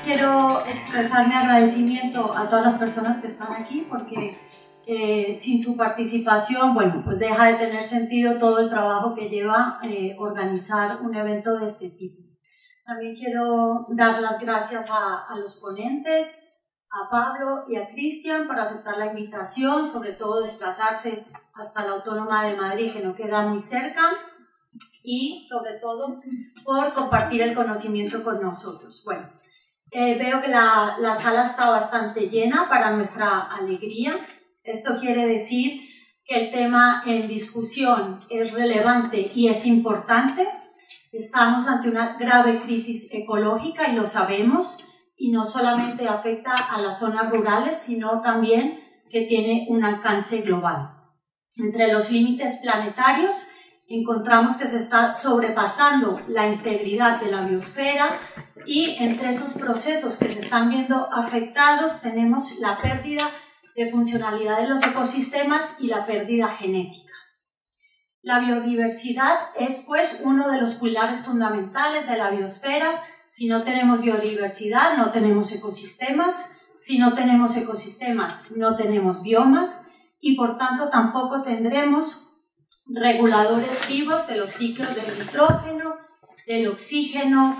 quiero expresar mi agradecimiento a todas las personas que están aquí porque sin su participación, bueno, pues deja de tener sentido todo el trabajo que lleva organizar un evento de este tipo. También quiero dar las gracias a los ponentes, a Pablo y a Cristian por aceptar la invitación, sobre todo desplazarse hasta la Autónoma de Madrid, que no queda muy cerca, y sobre todo por compartir el conocimiento con nosotros. Bueno, veo que la sala está bastante llena para nuestra alegría. Esto quiere decir que el tema en discusión es relevante y es importante. Estamos ante una grave crisis ecológica y lo sabemos, y no solamente afecta a las zonas rurales, sino también que tiene un alcance global. Entre los límites planetarios encontramos que se está sobrepasando la integridad de la biosfera, y entre esos procesos que se están viendo afectados tenemos la pérdida de funcionalidad de los ecosistemas y la pérdida genética. La biodiversidad es pues uno de los pilares fundamentales de la biosfera. Si no tenemos biodiversidad, no tenemos ecosistemas. Si no tenemos ecosistemas, no tenemos biomas, y por tanto tampoco tendremos reguladores vivos de los ciclos del nitrógeno, del oxígeno,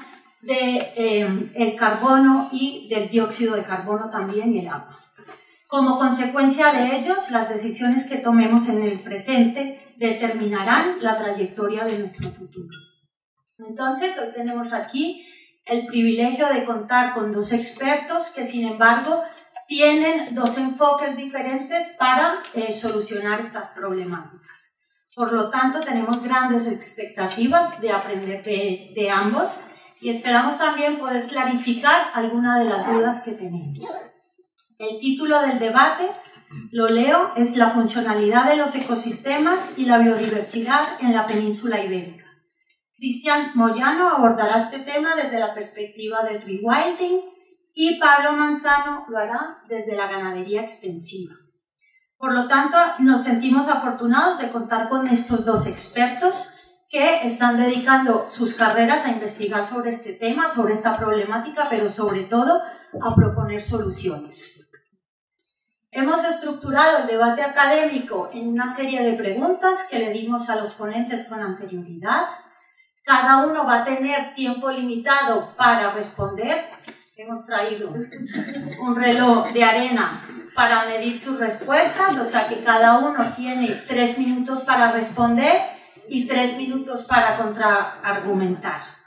del carbono y del dióxido de carbono también, y el agua. Como consecuencia de ellos, las decisiones que tomemos en el presente determinarán la trayectoria de nuestro futuro. Entonces, hoy tenemos aquí el privilegio de contar con dos expertos que, sin embargo, tienen dos enfoques diferentes para solucionar estas problemáticas. Por lo tanto, tenemos grandes expectativas de aprender de ambos, y esperamos también poder clarificar algunas de las dudas que tenemos. El título del debate, lo leo, es La funcionalidad de los ecosistemas y la biodiversidad en la península ibérica. Cristian Moyano abordará este tema desde la perspectiva del rewilding y Pablo Manzano lo hará desde la ganadería extensiva. Por lo tanto, nos sentimos afortunados de contar con estos dos expertos que están dedicando sus carreras a investigar sobre este tema, sobre esta problemática, pero sobre todo a proponer soluciones. Hemos estructurado el debate académico en una serie de preguntas que le dimos a los ponentes con anterioridad. Cada uno va a tener tiempo limitado para responder. Hemos traído un reloj de arena para medir sus respuestas, o sea que cada uno tiene 3 minutos para responder y 3 minutos para contraargumentar.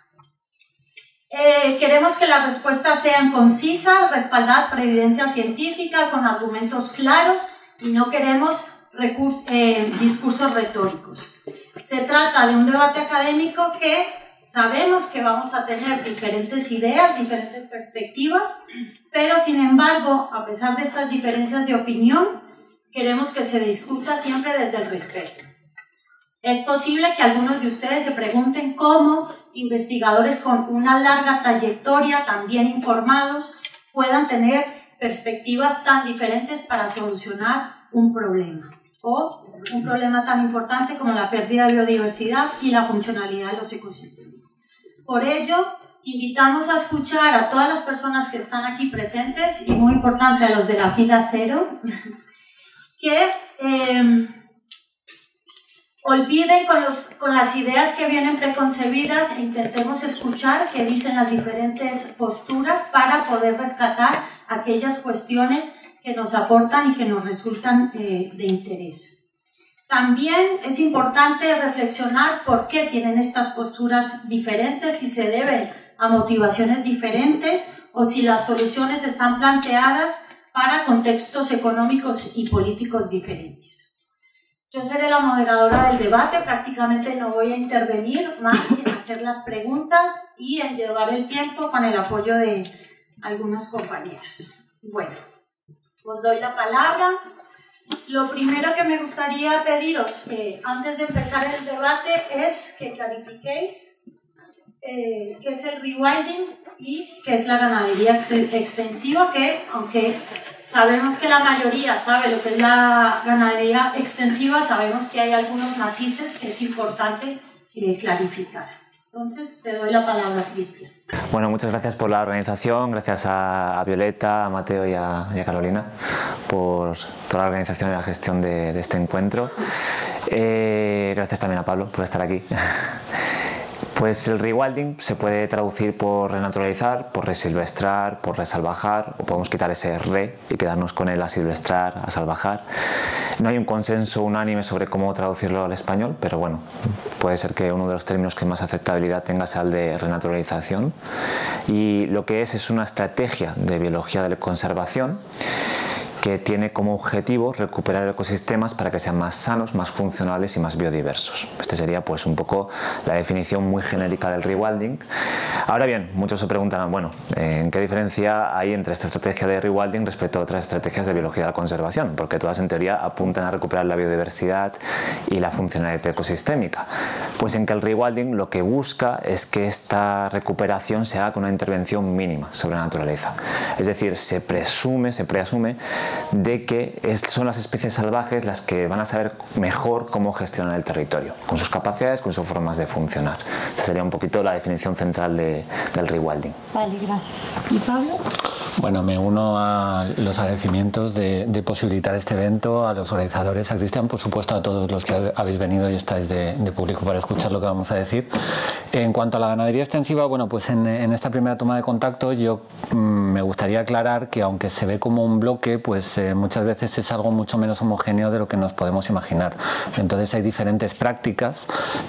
Queremos que las respuestas sean concisas, respaldadas por evidencia científica, con argumentos claros, y no queremos discursos retóricos. Se trata de un debate académico que sabemos que vamos a tener diferentes ideas, diferentes perspectivas, pero sin embargo, a pesar de estas diferencias de opinión, queremos que se discuta siempre desde el respeto. Es posible que algunos de ustedes se pregunten cómo investigadores con una larga trayectoria, tan bien informados, puedan tener perspectivas tan diferentes para solucionar un problema, o un problema tan importante como la pérdida de biodiversidad y la funcionalidad de los ecosistemas. Por ello, invitamos a escuchar a todas las personas que están aquí presentes, y muy importante a los de la fila 0, que olviden con las ideas que vienen preconcebidas e intentemos escuchar qué dicen las diferentes posturas para poder rescatar aquellas cuestiones que nos aportan y que nos resultan de interés. También es importante reflexionar por qué tienen estas posturas diferentes, si se deben a motivaciones diferentes o si las soluciones están planteadas para contextos económicos y políticos diferentes. Yo seré la moderadora del debate, prácticamente no voy a intervenir más en hacer las preguntas y en llevar el tiempo con el apoyo de algunas compañeras. Bueno, os doy la palabra. Lo primero que me gustaría pediros antes de empezar el debate es que clarifiquéis qué es el rewilding y qué es la ganadería extensiva, que aunque sabemos que la mayoría sabe lo que es la ganadería extensiva, sabemos que hay algunos matices que es importante clarificar. Entonces, te doy la palabra, Cristian. Bueno, muchas gracias por la organización, gracias a Violeta, a Mateo y a Carolina por toda la organización y la gestión de este encuentro. Gracias también a Pablo por estar aquí. Pues el rewilding se puede traducir por renaturalizar, por resilvestrar, por resalvajar, o podemos quitar ese re y quedarnos con el asilvestrar, asalvajar. No hay un consenso unánime sobre cómo traducirlo al español, pero bueno, puede ser que uno de los términos que más aceptabilidad tenga sea el de renaturalización. Y lo que es una estrategia de biología de la conservación que tiene como objetivo recuperar ecosistemas para que sean más sanos, más funcionales y más biodiversos. Este sería pues un poco la definición muy genérica del rewilding. Ahora bien, muchos se preguntan, bueno, ¿en qué diferencia hay entre esta estrategia de rewilding respecto a otras estrategias de biología de la conservación? Porque todas en teoría apuntan a recuperar la biodiversidad y la funcionalidad ecosistémica. Pues en que el rewilding lo que busca es que esta recuperación se haga con una intervención mínima sobre la naturaleza. Es decir, se preasume de que son las especies salvajes las que van a saber mejor cómo gestionar el territorio, con sus capacidades, con sus formas de funcionar. Esta sería un poquito la definición central del rewilding. Vale, gracias. ¿Y Pablo? Bueno, me uno a los agradecimientos de posibilitar este evento, a los organizadores, a Cristian, por supuesto a todos los que habéis venido y estáis de público para escuchar lo que vamos a decir. En cuanto a la ganadería extensiva, bueno, pues en esta primera toma de contacto yo me gustaría aclarar que aunque se ve como un bloque, pues muchas veces es algo mucho menos homogéneo de lo que nos podemos imaginar. Entonces hay diferentes prácticas,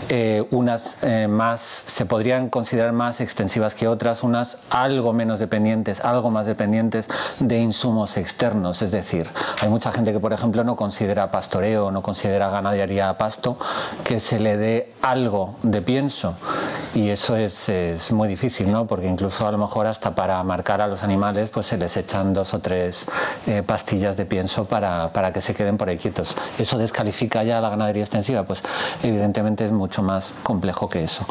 unas se podrían considerar más extensivas que otras, unas algo menos dependientes, algo más dependientes de insumos externos. Es decir, hay mucha gente que, por ejemplo, no considera pastoreo, no considera ganadería a pasto, que se le dé algo de pienso, y eso es muy difícil, ¿no? Porque incluso a lo mejor hasta para marcar a los animales pues se les echan 2 o 3 pastillas de pienso para que se queden por ahí quietos. ¿Eso descalifica ya la ganadería extensiva? Pues evidentemente es mucho más complejo que eso.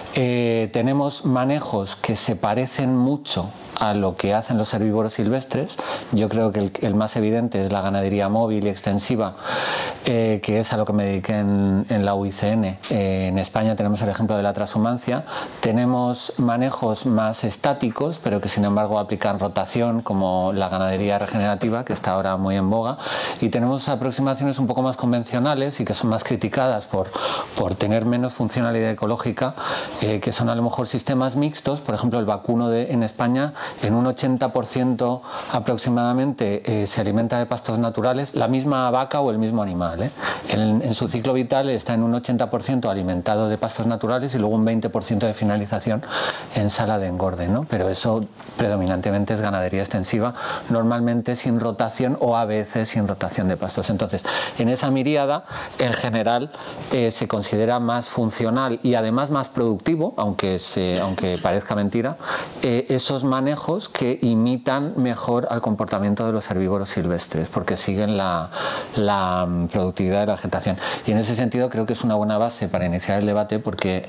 Tenemos manejos que se parecen mucho a lo que hacen los herbívoros silvestres. Yo creo que el más evidente es la ganadería móvil y extensiva, que es a lo que me dediqué en la UICN. En España tenemos el ejemplo de la transhumancia. Tenemos manejos más estáticos, pero que sin embargo aplican rotación, como la ganadería regenerativa, que está ahora muy en boga. Y tenemos aproximaciones un poco más convencionales y que son más criticadas por tener menos funcionalidad ecológica, que son a lo mejor sistemas mixtos. Por ejemplo, el vacuno en España en un 80% aproximadamente se alimenta de pastos naturales, la misma vaca o el mismo animal. En su ciclo vital está en un 80% alimentado de pastos naturales y luego un 20% de finalización en sala de engorde, ¿no? Pero eso predominantemente es ganadería extensiva, normalmente sin rotación o a veces sin rotación de pastos. Entonces, en esa miríada, en general, se considera más funcional y además más productivo, aunque parezca mentira, esos manejos que imitan mejor al comportamiento de los herbívoros silvestres, porque siguen la productividad de la vegetación. Y en ese sentido creo que es una buena base para iniciar el debate, porque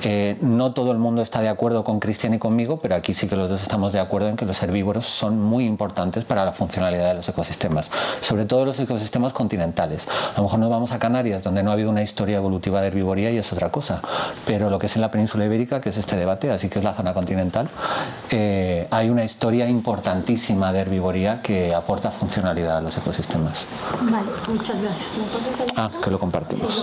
no todo el mundo está de acuerdo con Cristian y conmigo, pero aquí sí que los dos estamos de acuerdo en que los herbívoros son muy importantes para la funcionalidad de los ecosistemas, sobre todo los ecosistemas continentales. A lo mejor nos vamos a Canarias, donde no ha habido una historia evolutiva de herbivoría, y es otra cosa, pero lo que es en la península ibérica, que es este debate, así que es la zona continental, hay una historia importantísima de herbivoría que aporta funcionalidad a los ecosistemas. Vale, muchas gracias. Que lo compartimos.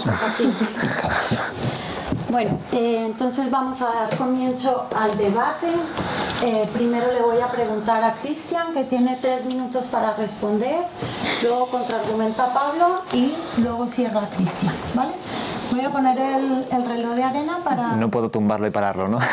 Bueno, entonces vamos a dar comienzo al debate. Primero le voy a preguntar a Cristian, que tiene 3 minutos para responder, luego contraargumenta a Pablo y luego cierra a Cristian, ¿vale? Voy a poner el reloj de arena para... No puedo tumbarlo y pararlo, ¿no?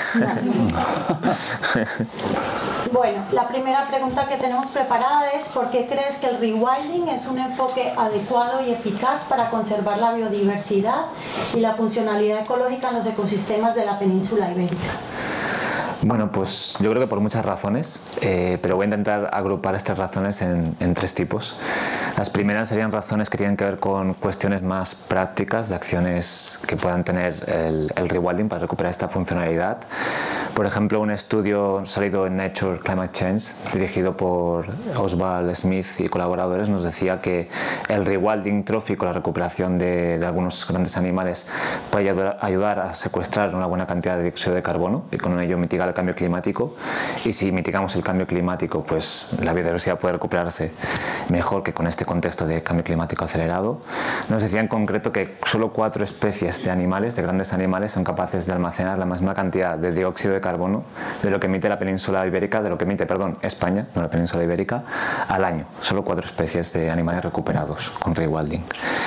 Bueno, la primera pregunta que tenemos preparada es: ¿por qué crees que el rewilding es un enfoque adecuado y eficaz para conservar la biodiversidad y la funcionalidad ecológica en los ecosistemas de la península ibérica? Bueno, pues yo creo que por muchas razones, pero voy a intentar agrupar estas razones en 3 tipos. Las primeras serían razones que tienen que ver con cuestiones más prácticas, de acciones que puedan tener el rewilding para recuperar esta funcionalidad. Por ejemplo, un estudio salido en Nature Climate Change, dirigido por Oswald Smith y colaboradores, nos decía que el rewilding trófico, la recuperación de algunos grandes animales, puede ayudar a secuestrar una buena cantidad de dióxido de carbono y con ello mitigar el cambio climático. Y si mitigamos el cambio climático, pues la biodiversidad puede recuperarse mejor que con este contexto de cambio climático acelerado. Nos decía en concreto que solo 4 especies de animales, de grandes animales, son capaces de almacenar la misma cantidad de dióxido de carbono de lo que emite la península ibérica, de lo que emite, perdón, España, no la península ibérica, al año. Solo 4 especies de animales recuperados con rewilding.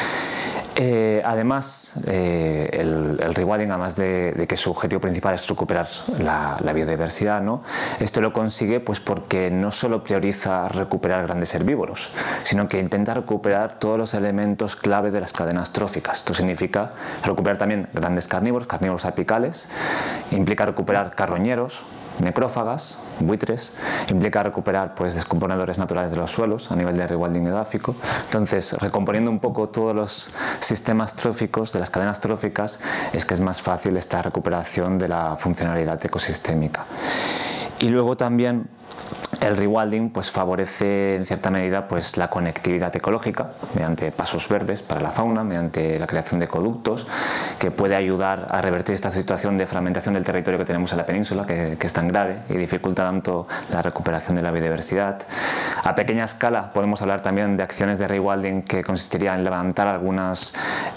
Además, el rewilding, además de que su objetivo principal es recuperar la biodiversidad, ¿no? Esto lo consigue pues porque no solo prioriza recuperar grandes herbívoros, sino que intenta recuperar todos los elementos clave de las cadenas tróficas. Esto significa recuperar también grandes carnívoros apicales, implica recuperar carroñeros, necrófagas, buitres, implica recuperar pues descomponedores naturales de los suelos a nivel de rewilding edáfico. Entonces, recomponiendo un poco todos los sistemas tróficos de las cadenas tróficas, es que es más fácil esta recuperación de la funcionalidad ecosistémica. Y luego también el rewilding pues favorece en cierta medida pues la conectividad ecológica mediante pasos verdes para la fauna, mediante la creación de ecoductos, que puede ayudar a revertir esta situación de fragmentación del territorio que tenemos en la península, que es tan grave y dificulta tanto la recuperación de la biodiversidad. A pequeña escala podemos hablar también de acciones de rewilding que consistiría en levantar algunos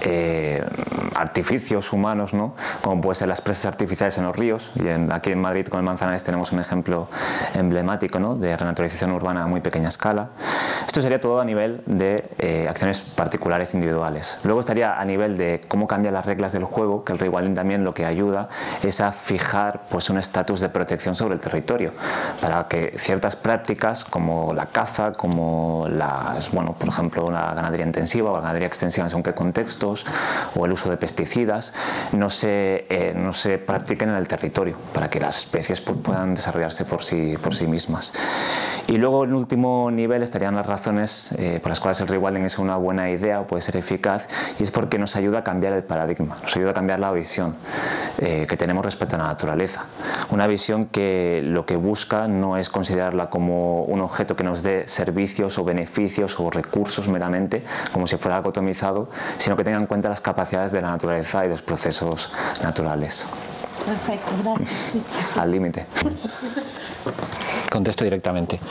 artificios humanos, ¿no? Como pueden ser las presas artificiales en los ríos, y aquí en Madrid con el Manzanares tenemos un ejemplo emblemático, ¿no?, de renaturalización urbana a muy pequeña escala. Esto sería todo a nivel de acciones particulares individuales. Luego estaría a nivel de cómo cambian las reglas del juego, que el rewilding también lo que ayuda es a fijar pues un estatus de protección sobre el territorio, para que ciertas prácticas como la caza, como por ejemplo la ganadería intensiva o la ganadería extensiva en según qué contextos, o el uso de pesticidas, no se practiquen en el territorio, para que las especies puedan desarrollarse por sí mismas. Y luego en último nivel estarían las razones por las cuales el rewilding es una buena idea o puede ser eficaz, y es porque nos ayuda a cambiar el paradigma, nos ayuda a cambiar la visión que tenemos respecto a la naturaleza. Una visión que lo que busca no es considerarla como un objeto que nos dé servicios o beneficios o recursos meramente, como si fuera algo atomizado, sino que tenga en cuenta las capacidades de la naturaleza y los procesos naturales. Perfecto, gracias, Cristian. Al límite. Contesto directamente.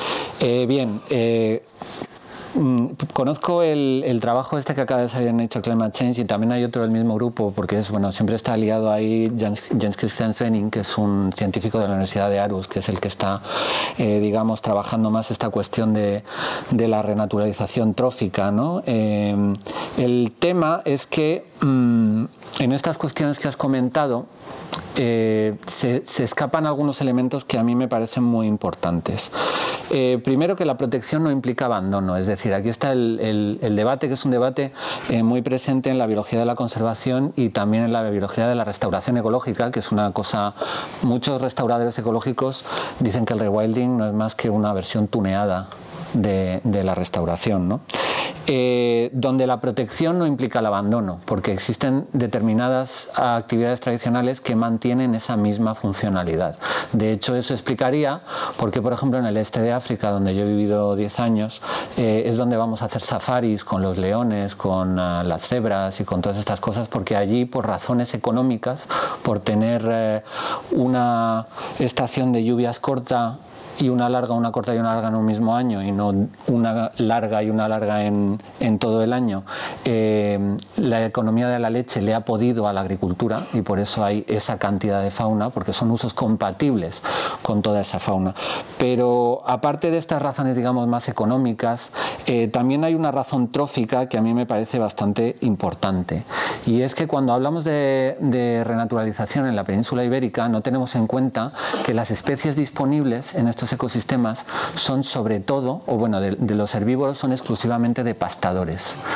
Conozco el trabajo este que acaba de salir en Nature Climate Change, y también hay otro del mismo grupo, porque siempre está aliado ahí Jens Christian Svenning, que es un científico de la Universidad de Aarhus, que es el que está, digamos, trabajando más esta cuestión de la renaturalización trófica, ¿no? El tema es que en estas cuestiones que has comentado se escapan algunos elementos que a mí me parecen muy importantes. Primero, que la protección no implica abandono, es decir, aquí está el debate, que es un debate muy presente en la biología de la conservación y también en la biología de la restauración ecológica, que es una cosa, muchos restauradores ecológicos dicen que el rewilding no es más que una versión tuneada de la restauración, ¿no? Donde la protección no implica el abandono, porque existen determinadas actividades tradicionales que mantienen esa misma funcionalidad. De hecho, eso explicaría por qué, por ejemplo, en el este de África, donde yo he vivido 10 años, es donde vamos a hacer safaris con los leones, con las cebras y con todas estas cosas, porque allí, por razones económicas, por tener una estación de lluvias corta y una larga, una corta y una larga en un mismo año, y no una larga y una larga en todo el año, la economía de la leche le ha podido a la agricultura, y por eso hay esa cantidad de fauna, porque son usos compatibles con toda esa fauna. Pero aparte de estas razones, digamos, más económicas, también hay una razón trófica que a mí me parece bastante importante, y es que cuando hablamos de renaturalización en la península ibérica, no tenemos en cuenta que las especies disponibles en estos ecosistemas son sobre todo, o bueno, de los herbívoros son exclusivamente de pastadores.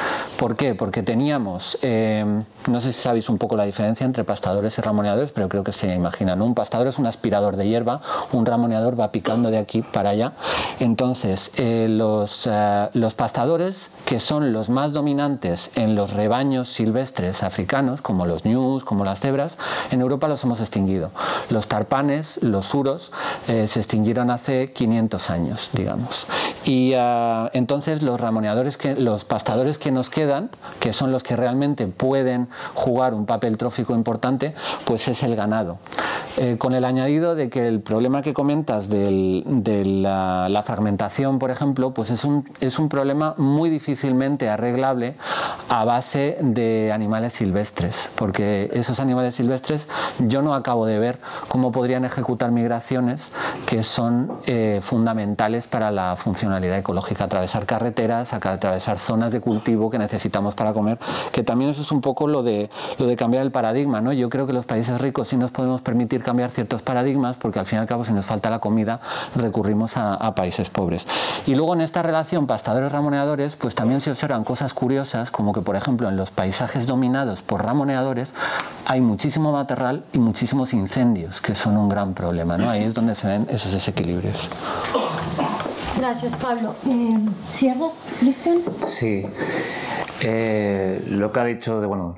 ¿Por qué? Porque teníamos, no sé si sabéis un poco la diferencia entre pastadores y ramoneadores, pero creo que se imaginan, ¿no? Un pastador es un aspirador de hierba, un ramoneador va picando de aquí para allá. Entonces, los pastadores, que son los más dominantes en los rebaños silvestres africanos, como los ñus, como las cebras, en Europa los hemos extinguido. Los tarpanes, los suros, se extinguieron hace 500 años, digamos. Y entonces los ramoneadores, los pastadores que nos quedan, que son los que realmente pueden jugar un papel trófico importante, pues es el ganado. Con el añadido de que el problema que comentas de la fragmentación, por ejemplo, pues es un problema muy difícilmente arreglable a base de animales silvestres, porque esos animales silvestres yo no acabo de ver cómo podrían ejecutar migraciones que son fundamentales para la funcionalidad ecológica, atravesar carreteras, atravesar zonas de cultivo que necesitamos para comer, que también eso es un poco lo de cambiar el paradigma, ¿no? Yo creo que los países ricos sí nos podemos permitir cambiar ciertos paradigmas, porque al fin y al cabo, si nos falta la comida, recurrimos a países pobres. Y luego en esta relación pastadores-ramoneadores, pues también se observan cosas curiosas, como que por ejemplo en los paisajes dominados por ramoneadores hay muchísimo matorral y muchísimos incendios, que son un gran problema, ¿no? Ahí es donde se ven esos desequilibrios. Gracias, Pablo. ¿Cierras, Cristian? Sí. Lo que ha dicho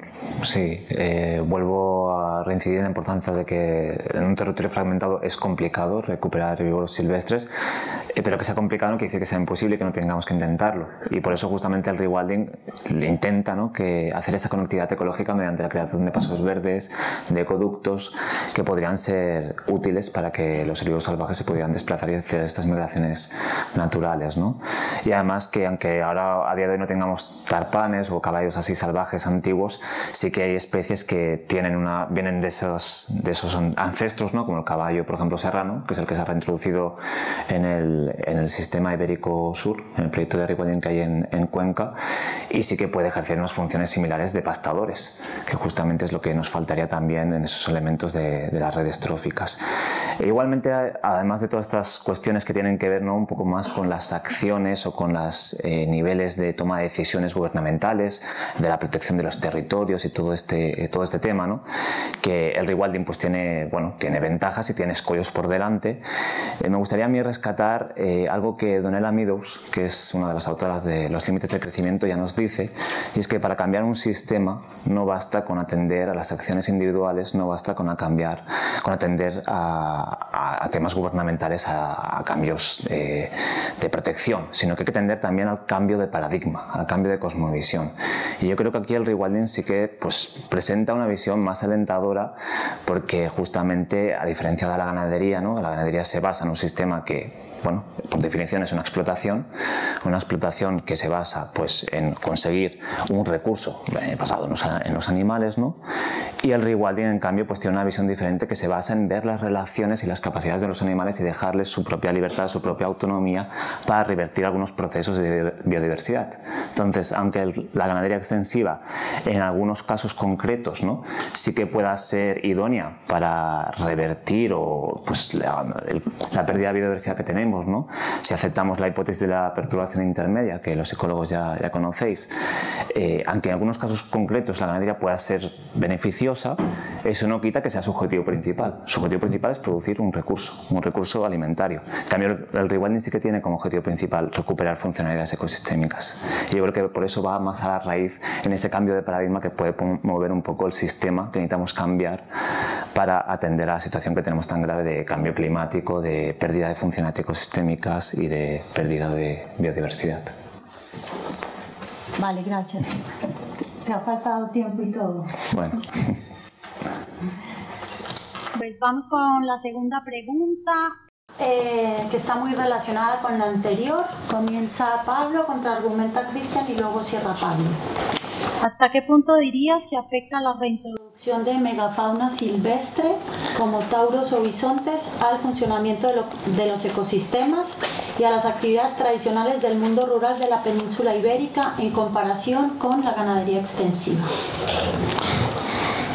sí, vuelvo a reincidir en la importancia de que en un territorio fragmentado es complicado recuperar herbívoros silvestres, pero que sea complicado no quiere decir que sea imposible y que no tengamos que intentarlo. Y por eso justamente el rewilding intenta, ¿no?, que hacer esa conectividad ecológica mediante la creación de pasos verdes, de ecoductos, que podrían ser útiles para que los herbívoros salvajes se pudieran desplazar y hacer estas migraciones naturales, ¿no? Y además que aunque ahora a día de hoy no tengamos tarpanes o caballos así salvajes antiguos, sí que hay especies que vienen de esos ancestros, ¿no?, como el caballo, por ejemplo, serrano, que es el que se ha reintroducido en el sistema ibérico sur, en el proyecto de rewilding que hay en Cuenca, y sí que puede ejercer unas funciones similares de pastadores, que justamente es lo que nos faltaría también en esos elementos de las redes tróficas. E igualmente, además de todas estas cuestiones que tienen que ver, ¿no?, un poco más con las acciones o con los niveles de toma de decisiones gubernamentales, de la protección de los territorios y todo este tema, ¿no?, que el rewilding pues tiene ventajas y tiene escollos por delante. Me gustaría a mí rescatar algo que Donella Meadows, que es una de las autoras de Los límites del crecimiento, ya nos dice, y es que para cambiar un sistema no basta con atender a las acciones individuales, no basta con atender a temas gubernamentales, a cambios de protección, sino que hay que atender también al cambio de paradigma, al cambio de cosmovisión. Y yo creo que aquí el rewilding sí que pues presenta una visión más alentadora, porque justamente, a diferencia de la ganadería, ¿no?, la ganadería se basa en un sistema que, bueno, por definición es una explotación que se basa pues en conseguir un recurso basado en los animales, ¿no? Y el rewilding, en cambio, pues tiene una visión diferente, que se basa en ver las relaciones y las capacidades de los animales y dejarles su propia libertad, su propia autonomía para revertir algunos procesos de biodiversidad. Entonces, aunque la ganadería extensiva en algunos casos concretos, ¿no?, sí que pueda ser idónea para revertir pues, la pérdida de biodiversidad que tenemos, ¿no?, si aceptamos la hipótesis de la perturbación intermedia, que los ecólogos ya conocéis, aunque en algunos casos concretos la ganadería pueda ser beneficiosa, eso no quita que sea su objetivo principal. Su objetivo principal es producir un recurso alimentario. En cambio, el rewilding sí que tiene como objetivo principal recuperar funcionalidades ecosistémicas. Y yo creo que por eso va más a la raíz en ese cambio de paradigma que puede mover un poco el sistema que necesitamos cambiar para atender a la situación que tenemos tan grave de cambio climático, de pérdida de funcionalidades ecosistémicas y de pérdida de biodiversidad. Vale, gracias. Te ha faltado tiempo y todo. Bueno. Pues vamos con la segunda pregunta, que está muy relacionada con la anterior. Comienza Pablo, contraargumenta Cristian y luego cierra Pablo. ¿Hasta qué punto dirías que afecta la reintroducción de megafauna silvestre como tauros o bisontes al funcionamiento de los ecosistemas y a las actividades tradicionales del mundo rural de la península ibérica en comparación con la ganadería extensiva?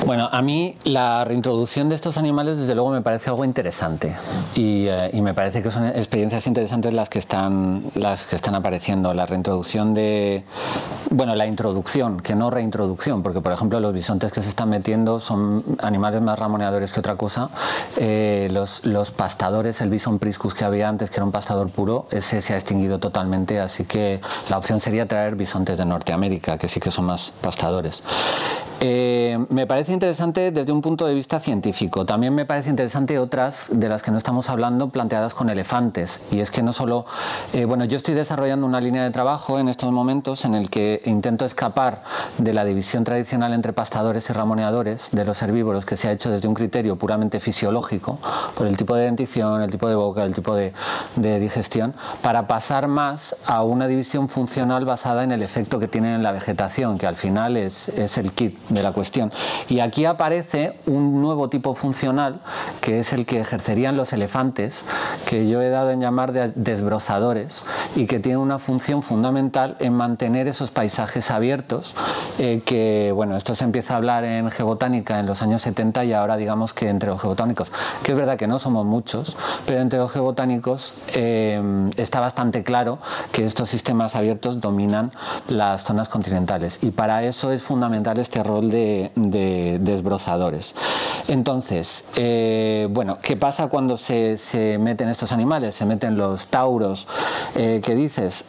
Bueno, a mí la reintroducción de estos animales desde luego me parece algo interesante y me parece que son experiencias interesantes las que están apareciendo. La reintroducción de, bueno, la introducción, que no reintroducción, porque por ejemplo los bisontes que se están metiendo son animales más ramoneadores que otra cosa. Los pastadores, el bison priscus que había antes, que era un pastador puro, ese se ha extinguido totalmente, así que la opción sería traer bisontes de Norteamérica, que sí que son más pastadores. Me parece interesante desde un punto de vista científico. También me parece interesante otras de las que no estamos hablando planteadas con elefantes. Y es que no solo... bueno, yo estoy desarrollando una línea de trabajo en estos momentos en el que intento escapar de la división tradicional entre pastadores y ramoneadores de los herbívoros, que se ha hecho desde un criterio puramente fisiológico, por el tipo de dentición, el tipo de boca, el tipo de digestión, para pasar más a una división funcional basada en el efecto que tienen en la vegetación, que al final es el kit de la cuestión. Y aquí aparece un nuevo tipo funcional, que es el que ejercerían los elefantes, que yo he dado en llamar de desbrozadores, y que tiene una función fundamental en mantener esos paisajes abiertos, que bueno, esto se empieza a hablar en geobotánica en los años 70 y ahora digamos que entre los geobotánicos, que es verdad que no somos muchos, pero entre los geobotánicos está bastante claro que estos sistemas abiertos dominan las zonas continentales, y para eso es fundamental este rol de desbrozadores. Entonces, bueno, ¿qué pasa cuando se meten estos animales? Se meten los tauros, que dices...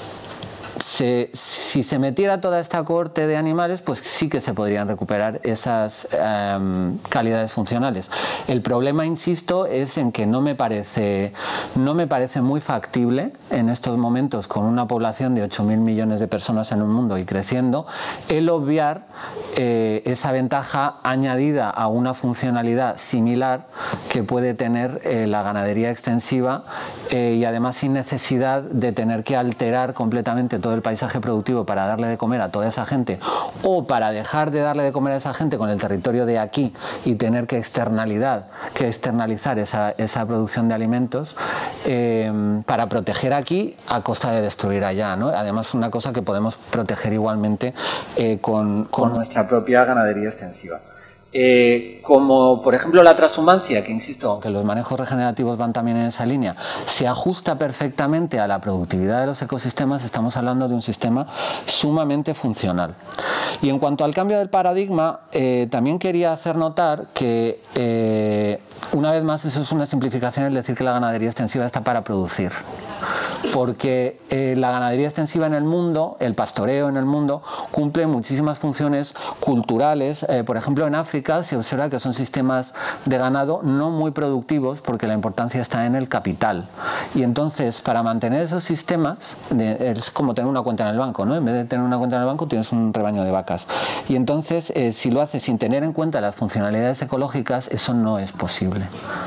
Si se metiera toda esta cohorte de animales, pues sí que se podrían recuperar esas calidades funcionales. El problema, insisto, es en que no me parece muy factible en estos momentos, con una población de 8.000 millones de personas en el mundo y creciendo, el obviar esa ventaja añadida a una funcionalidad similar que puede tener la ganadería extensiva, y además sin necesidad de tener que alterar completamente todo el paisaje productivo para darle de comer a toda esa gente, o para dejar de darle de comer a esa gente con el territorio de aquí y tener que externalizar esa producción de alimentos, para proteger aquí a costa de destruir allá, ¿no? Además, una cosa que podemos proteger igualmente con nuestra propia ganadería extensiva. Como por ejemplo la transhumancia, que insisto, aunque los manejos regenerativos van también en esa línea, se ajusta perfectamente a la productividad de los ecosistemas, estamos hablando de un sistema sumamente funcional. Y en cuanto al cambio del paradigma, también quería hacer notar que una vez más eso es una simplificación, el decir que la ganadería extensiva está para producir, porque la ganadería extensiva en el mundo, el pastoreo en el mundo, cumple muchísimas funciones culturales. Por ejemplo, en África se observa que son sistemas de ganado no muy productivos, porque la importancia está en el capital, y entonces para mantener esos sistemas es como tener una cuenta en el banco, ¿no? En vez de tener una cuenta en el banco tienes un rebaño de vacas, y entonces si lo haces sin tener en cuenta las funcionalidades ecológicas, eso no es posible.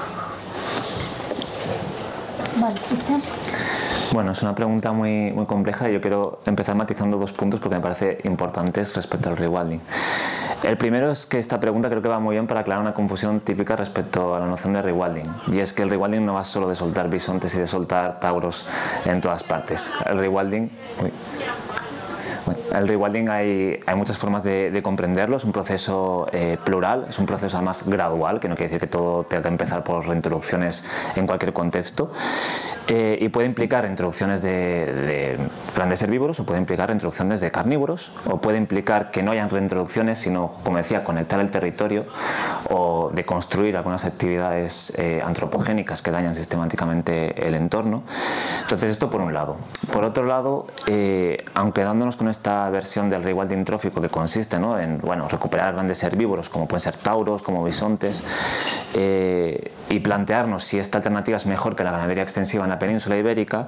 Vale, Cristian. Bueno, es una pregunta muy compleja y yo quiero empezar matizando dos puntos porque me parece importantes respecto al rewilding. El primero es que esta pregunta creo que va muy bien para aclarar una confusión típica respecto a la noción de rewilding, y es que el rewilding no va solo de soltar bisontes y de soltar tauros en todas partes. El rewilding... El rewilding hay muchas formas de comprenderlo, es un proceso plural, es un proceso además gradual, que no quiere decir que todo tenga que empezar por reintroducciones en cualquier contexto, y puede implicar introducciones de grandes herbívoros, o puede implicar reintroducciones de carnívoros, o puede implicar que no hayan reintroducciones, sino, como decía, conectar el territorio, o de construir algunas actividades antropogénicas que dañan sistemáticamente el entorno. Entonces, esto por un lado. Por otro lado, aunque dándonos con esta versión del rewilding trófico que consiste, ¿no?, en recuperar grandes herbívoros como pueden ser tauros, como bisontes, y plantearnos si esta alternativa es mejor que la ganadería extensiva en la península ibérica,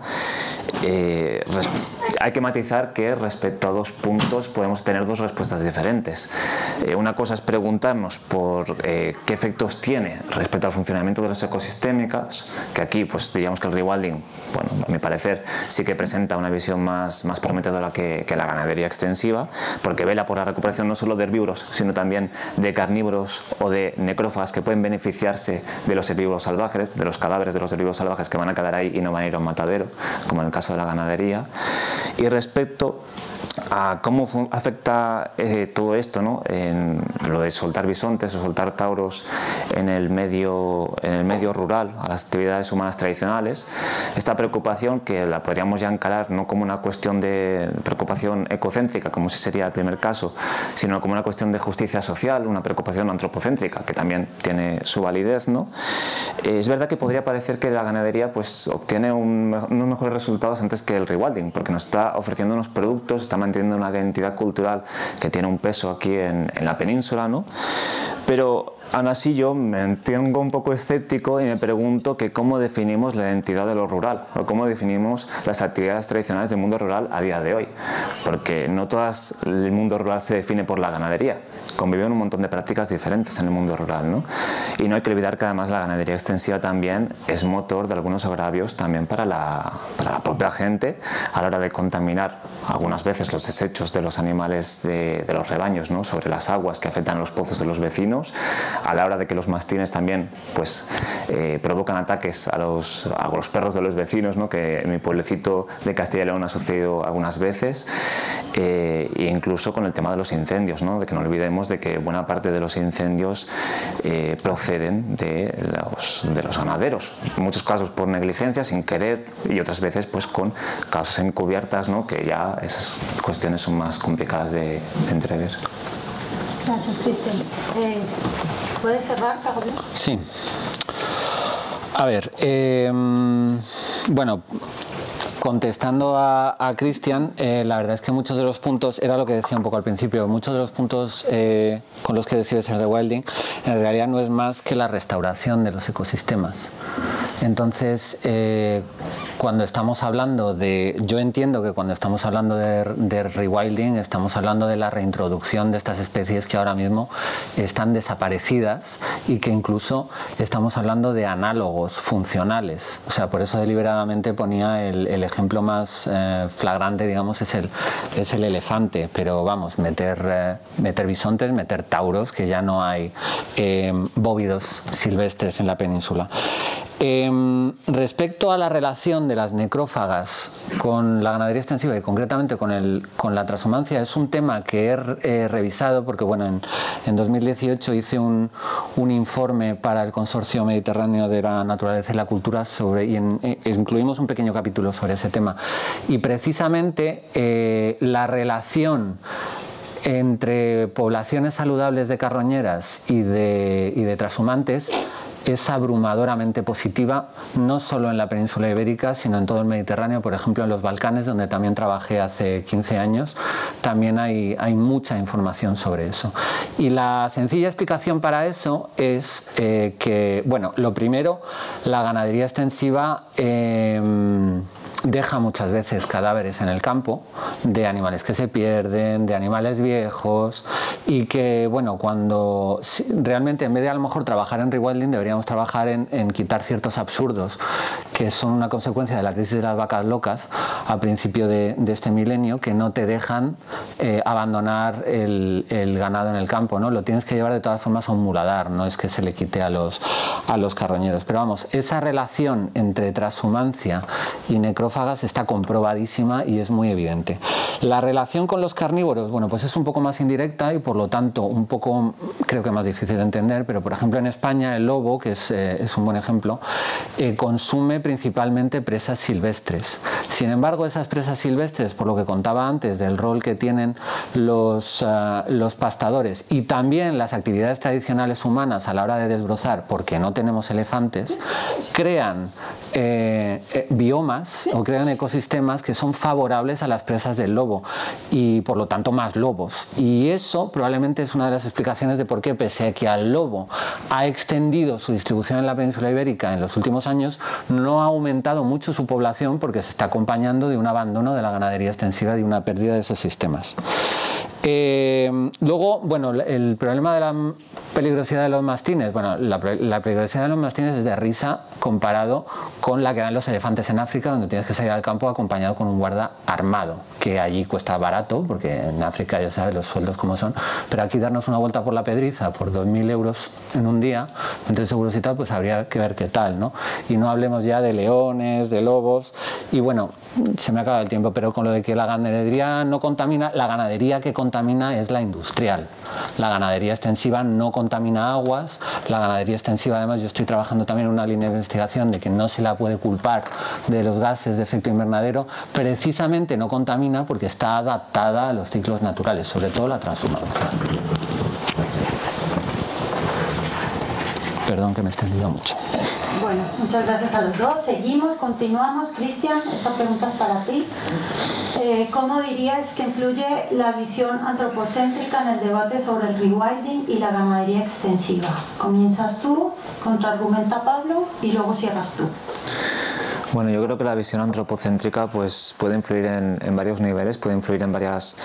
hay que matizar que respecto a dos puntos podemos tener dos respuestas diferentes. Una cosa es preguntarnos por qué efectos tiene respecto al funcionamiento de los ecosistémicas, que aquí pues diríamos que el rewilding, bueno, a mi parecer sí que presenta una visión más prometedora que la ganadería extensiva, porque vela por la recuperación no solo de herbívoros, sino también de carnívoros o de necrófagas que pueden beneficiarse de los herbívoros salvajes, de los cadáveres de los herbívoros salvajes que van a quedar ahí y no van a ir a un matadero, como en el caso de la ganadería. Y respecto a cómo afecta todo esto, ¿no? En lo de soltar bisontes o soltar tauros en el medio rural, a las actividades humanas tradicionales. Esta preocupación, que la podríamos ya encarar no como una cuestión de preocupación ecocéntrica, como si sería el primer caso, sino como una cuestión de justicia social, una preocupación antropocéntrica, que también tiene su validez, ¿no? Es verdad que podría parecer que la ganadería pues obtiene unos mejores resultados antes que el rewilding, porque nos está ofreciendo unos productos, está manteniendo una identidad cultural que tiene un peso aquí en la península, ¿no? Pero aún así yo me mantengo un poco escéptico y me pregunto que cómo definimos la identidad de lo rural, o cómo definimos las actividades tradicionales del mundo rural a día de hoy, porque no todo el mundo rural se define por la ganadería, conviven un montón de prácticas diferentes en el mundo rural, ¿no? Y no hay que olvidar que además la ganadería extensiva también es motor de algunos agravios también para la propia gente a la hora de contaminar algunas veces los desechos de los animales de los rebaños, ¿no? Sobre las aguas que afectan a los pozos de los vecinos, a la hora de que los mastines también pues, provocan ataques a los perros de los vecinos, ¿no? Que en mi pueblecito de Castilla y León ha sucedido algunas veces, e incluso con el tema de los incendios, ¿no? De que no olvidemos de que buena parte de los incendios proceden de los ganaderos, en muchos casos por negligencia, sin querer, y otras veces pues con causas encubiertas, ¿no? Que ya esas cuestiones son más complicadas de entrever. Gracias, Cristian. ¿Puedes cerrar, Carlos? Sí. A ver, bueno, contestando a Cristian, la verdad es que muchos de los puntos, era lo que decía un poco al principio, muchos de los puntos con los que decides el rewilding, en realidad no es más que la restauración de los ecosistemas. Entonces, cuando estamos hablando yo entiendo que cuando estamos hablando de rewilding, estamos hablando de la reintroducción de estas especies que ahora mismo están desaparecidas y que incluso estamos hablando de análogos funcionales. O sea, por eso deliberadamente ponía el ejemplo más flagrante, digamos, es el elefante, pero vamos, meter bisontes, meter tauros, que ya no hay bóvidos silvestres en la península. Respecto a la relación de las necrófagas con la ganadería extensiva y concretamente con la transhumancia, es un tema que he revisado porque bueno, en 2018 hice un informe para el Consorcio Mediterráneo de la Naturaleza y la Cultura incluimos un pequeño capítulo sobre ese tema, y precisamente la relación entre poblaciones saludables de carroñeras y de transhumantes es abrumadoramente positiva, no solo en la península ibérica, sino en todo el Mediterráneo. Por ejemplo, en los Balcanes, donde también trabajé hace 15 años, también hay mucha información sobre eso. Y la sencilla explicación para eso es que, bueno, lo primero, la ganadería extensiva deja muchas veces cadáveres en el campo de animales que se pierden, de animales viejos, y que, bueno, cuando realmente en vez de a lo mejor trabajar en rewilding deberíamos trabajar en quitar ciertos absurdos que son una consecuencia de la crisis de las vacas locas a principio de este milenio, que no te dejan abandonar el ganado en el campo, ¿no? Lo tienes que llevar de todas formas a un muladar, no es que se le quite a los carroñeros. Pero vamos, esa relación entre transhumancia y necrófagas está comprobadísima y es muy evidente. La relación con los carnívoros, bueno, pues es un poco más indirecta y por lo tanto un poco, creo que más difícil de entender, pero por ejemplo en España el lobo, que es un buen ejemplo, consume principalmente presas silvestres. Sin embargo, esas presas silvestres, por lo que contaba antes del rol que tienen los pastadores y también las actividades tradicionales humanas a la hora de desbrozar, porque no tenemos elefantes, crean biomas o crean ecosistemas que son favorables a las presas del lobo y por lo tanto más lobos. Y eso probablemente es una de las explicaciones de por qué, pese a que al lobo ha extendido su distribución en la península ibérica en los últimos años, no ha aumentado mucho su población, porque se está acompañando de un abandono de la ganadería extensiva y de una pérdida de esos sistemas. Luego, bueno, el problema Peligrosidad de los mastines. Bueno, la peligrosidad de los mastines es de risa comparado con la que eran los elefantes en África, donde tienes que salir al campo acompañado con un guarda armado, que allí cuesta barato, porque en África ya sabes los sueldos como son, pero aquí darnos una vuelta por la Pedriza por 2.000 euros en un día, entre seguros y tal, pues habría que ver qué tal, ¿no? Y no hablemos ya de leones, de lobos, y bueno, se me acaba el tiempo, pero con lo de que la ganadería no contamina, la ganadería que contamina es la industrial. La ganadería extensiva no contamina aguas, la ganadería extensiva, además yo estoy trabajando también en una línea de investigación de que no se la puede culpar de los gases de efecto invernadero, precisamente no contamina porque está adaptada a los ciclos naturales, sobre todo la transhumancia. Perdón que me he extendido mucho. Bueno, muchas gracias a los dos. Seguimos, continuamos. Cristian, esta pregunta es para ti. ¿Cómo dirías que influye la visión antropocéntrica en el debate sobre el rewilding y la ganadería extensiva? Comienzas tú, contraargumenta Pablo y luego cierras tú. Bueno, yo creo que la visión antropocéntrica pues, puede influir en varios niveles, puede influir en varias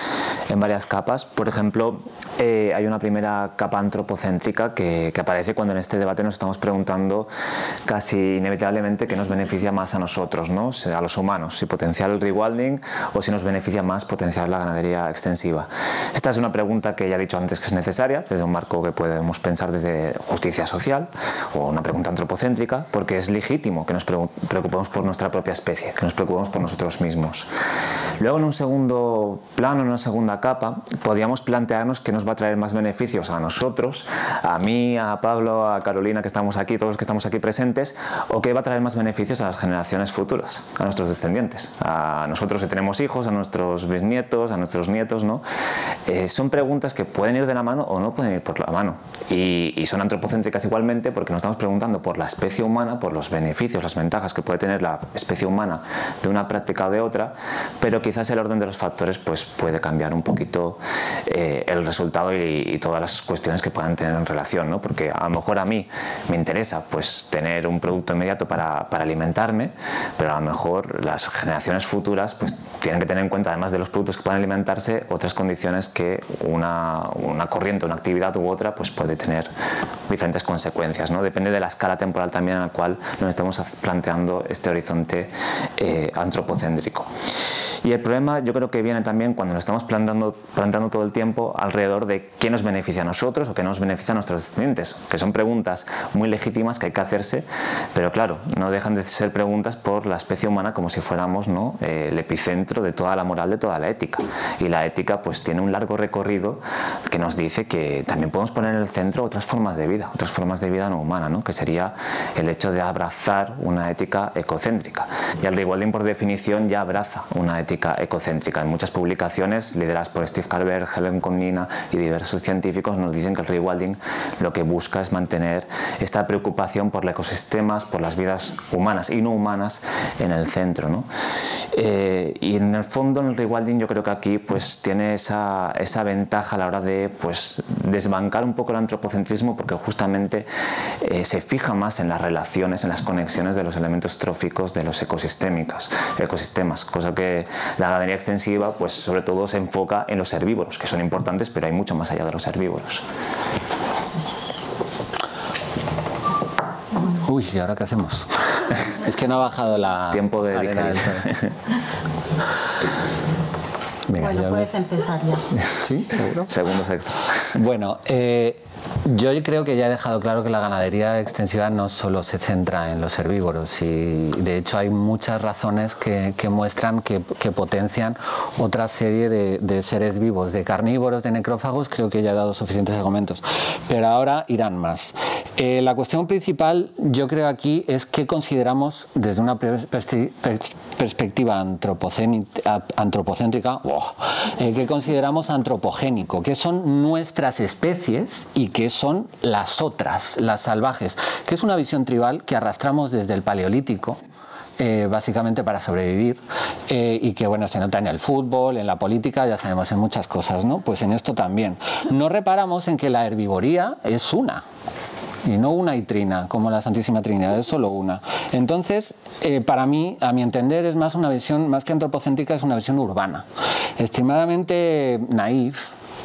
capas. Por ejemplo, hay una primera capa antropocéntrica que aparece cuando en este debate nos estamos preguntando casi inevitablemente qué nos beneficia más a nosotros, ¿no? A los humanos, si potenciar el rewilding o si nos beneficia más potenciar la ganadería extensiva. Esta es una pregunta que ya he dicho antes que es necesaria, desde un marco que podemos pensar desde justicia social, o una pregunta antropocéntrica, porque es legítimo que nos preocupemos por nuestra propia especie, que nos preocupemos por nosotros mismos. Luego, en un segundo plano, en una segunda capa, podríamos plantearnos qué nos va a traer más beneficios a nosotros, a mí, a Pablo, a Carolina, que estamos aquí, todos los que estamos aquí presentes, o qué va a traer más beneficios a las generaciones futuras, a nuestros descendientes, a nosotros que tenemos hijos, a nuestros bisnietos, a nuestros nietos, ¿no? Son preguntas que pueden ir de la mano o no pueden ir por la mano, y son antropocéntricas igualmente porque nos estamos preguntando por la especie humana, por los beneficios, las ventajas que puede tener la especie humana de una práctica o de otra, pero quizás el orden de los factores pues, puede cambiar un poquito el resultado y todas las cuestiones que puedan tener en relación, ¿no? Porque a lo mejor a mí me interesa pues, tener un producto inmediato para alimentarme, pero a lo mejor las generaciones futuras pues, tienen que tener en cuenta, además de los productos que puedan alimentarse, otras condiciones que una corriente, una actividad u otra pues, puede tener diferentes consecuencias, ¿no? Depende de la escala temporal también en la cual nos estamos planteando este horizonte antropocéntrico. Y el problema yo creo que viene también cuando nos estamos planteando todo el tiempo alrededor de qué nos beneficia a nosotros o qué nos beneficia a nuestros descendientes, que son preguntas muy legítimas que hay que hacerse, pero claro, no dejan de ser preguntas por la especie humana como si fuéramos, ¿no? El epicentro de toda la moral, de toda la ética. Y la ética pues tiene un largo recorrido que nos dice que también podemos poner en el centro otras formas de vida no humana, ¿no? Que sería el hecho de abrazar una ética ecocéntrica. Y el rewilding por definición ya abraza una ética ecocéntrica. En muchas publicaciones lideradas por Steve Carver, Helen Komnina y diversos científicos nos dicen que el rewilding lo que busca es mantener esta preocupación por los ecosistemas, por las vidas humanas y no humanas en el centro, ¿no? Y en el fondo en el rewilding yo creo que aquí pues tiene esa ventaja a la hora de pues desbancar un poco el antropocentrismo, porque justamente se fija más en las relaciones, en las conexiones de los elementos tróficos de los ecosistemas, cosa que la ganadería extensiva pues sobre todo se enfoca en los herbívoros, que son importantes, pero hay mucho más allá de los herbívoros. Uy, ¿y ahora qué hacemos? Es que no ha bajado la... Tiempo de digerir. Venga, bueno, puedes empezar ya. ¿Sí? ¿Seguro? Segundos extra. Bueno, yo creo que ya he dejado claro que la ganadería extensiva no solo se centra en los herbívoros, y de hecho hay muchas razones que muestran que potencian otra serie de seres vivos, de carnívoros, de necrófagos. Creo que ya he dado suficientes argumentos, pero ahora irán más. La cuestión principal, yo creo aquí, es qué consideramos desde una perspectiva antropocéntrica, qué consideramos antropogénico, qué son nuestras especies y qué son las otras, las salvajes, que es una visión tribal que arrastramos desde el Paleolítico, básicamente para sobrevivir, y que bueno, se nota en el fútbol, en la política, ya sabemos, en muchas cosas, ¿no? Pues en esto también. No reparamos en que la herbivoría es una, y no una y trina, como la Santísima Trinidad, es solo una. Entonces, para mí, a mi entender, es más una visión, más que antropocéntrica, es una visión urbana, extremadamente naif,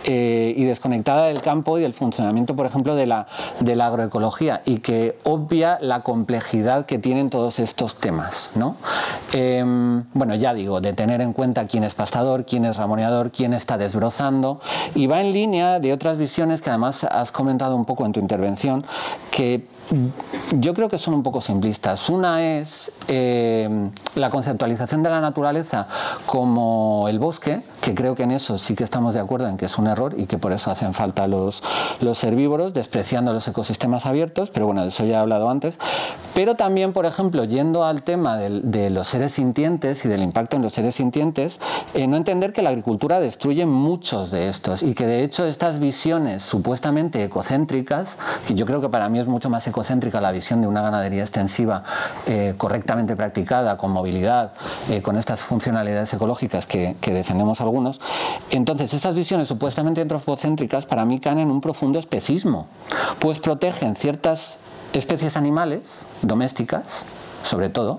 y desconectada del campo y del funcionamiento, por ejemplo, de la agroecología, y que obvia la complejidad que tienen todos estos temas, ¿no? Bueno, ya digo, de tener en cuenta quién es pastador, quién es ramoneador, quién está desbrozando, y va en línea de otras visiones que además has comentado un poco en tu intervención, que yo creo que son un poco simplistas. Una es la conceptualización de la naturaleza como el bosque, que creo que en eso sí que estamos de acuerdo en que es un error y que por eso hacen falta los herbívoros, despreciando los ecosistemas abiertos, pero bueno, de eso ya he hablado antes. Pero también, por ejemplo, yendo al tema de los seres sintientes y del impacto en los seres sintientes, no entender que la agricultura destruye muchos de estos y que de hecho estas visiones supuestamente ecocéntricas, que yo creo que para mí es mucho más ecocéntrica la visión de una ganadería extensiva correctamente practicada, con movilidad, con estas funcionalidades ecológicas que defendemos algunos. Entonces, esas visiones supuestamente antropocéntricas para mí caen en un profundo especismo, pues protegen ciertas especies animales domésticas, sobre todo,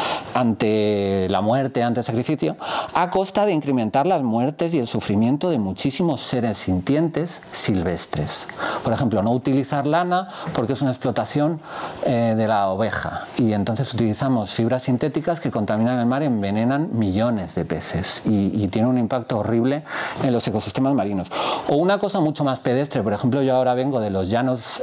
ante la muerte, ante el sacrificio, a costa de incrementar las muertes y el sufrimiento de muchísimos seres sintientes silvestres. Por ejemplo, no utilizar lana porque es una explotación de la oveja, y entonces utilizamos fibras sintéticas que contaminan el mar y envenenan millones de peces, y tiene un impacto horrible en los ecosistemas marinos. O una cosa mucho más pedestre, por ejemplo, yo ahora vengo de los llanos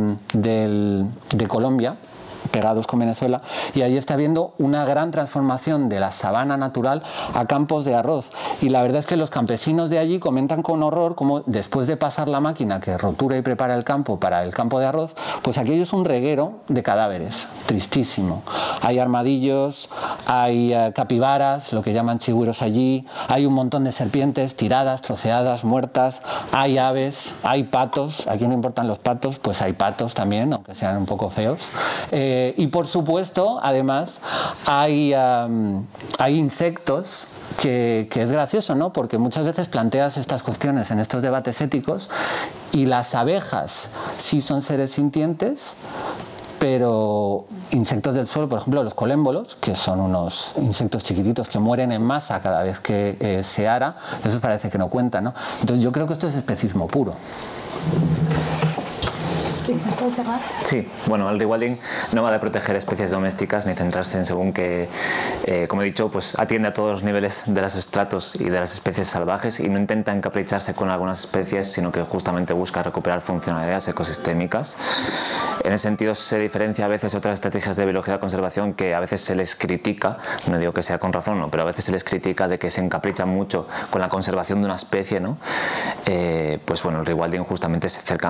de Colombia, pegados con Venezuela, y ahí está habiendo una gran transformación de la sabana natural a campos de arroz, y la verdad es que los campesinos de allí comentan con horror cómo después de pasar la máquina que rotura y prepara el campo para el campo de arroz, pues aquello es un reguero de cadáveres, tristísimo. Hay armadillos, hay capibaras, lo que llaman chigüiros allí, hay un montón de serpientes tiradas, troceadas, muertas, hay aves, hay patos. ¿A quién le importan los patos? Pues hay patos también, aunque sean un poco feos. Y por supuesto, además, hay insectos que es gracioso, ¿no? Porque muchas veces planteas estas cuestiones en estos debates éticos y las abejas sí son seres sintientes, pero insectos del suelo, por ejemplo los colémbolos, que son unos insectos chiquititos que mueren en masa cada vez que se ara, eso parece que no cuenta, ¿no? Entonces yo creo que esto es especismo puro. ¿Puedes cerrar? Sí, bueno, el rewilding no va de proteger especies domésticas ni centrarse en según que, como he dicho, pues atiende a todos los niveles de los estratos y de las especies salvajes, y no intenta encapricharse con algunas especies, sino que justamente busca recuperar funcionalidades ecosistémicas. En ese sentido se diferencia a veces otras estrategias de biología de conservación que a veces se les critica, no digo que sea con razón, no, pero a veces se les critica de que se encaprichan mucho con la conservación de una especie, ¿no? Pues bueno, el rewilding justamente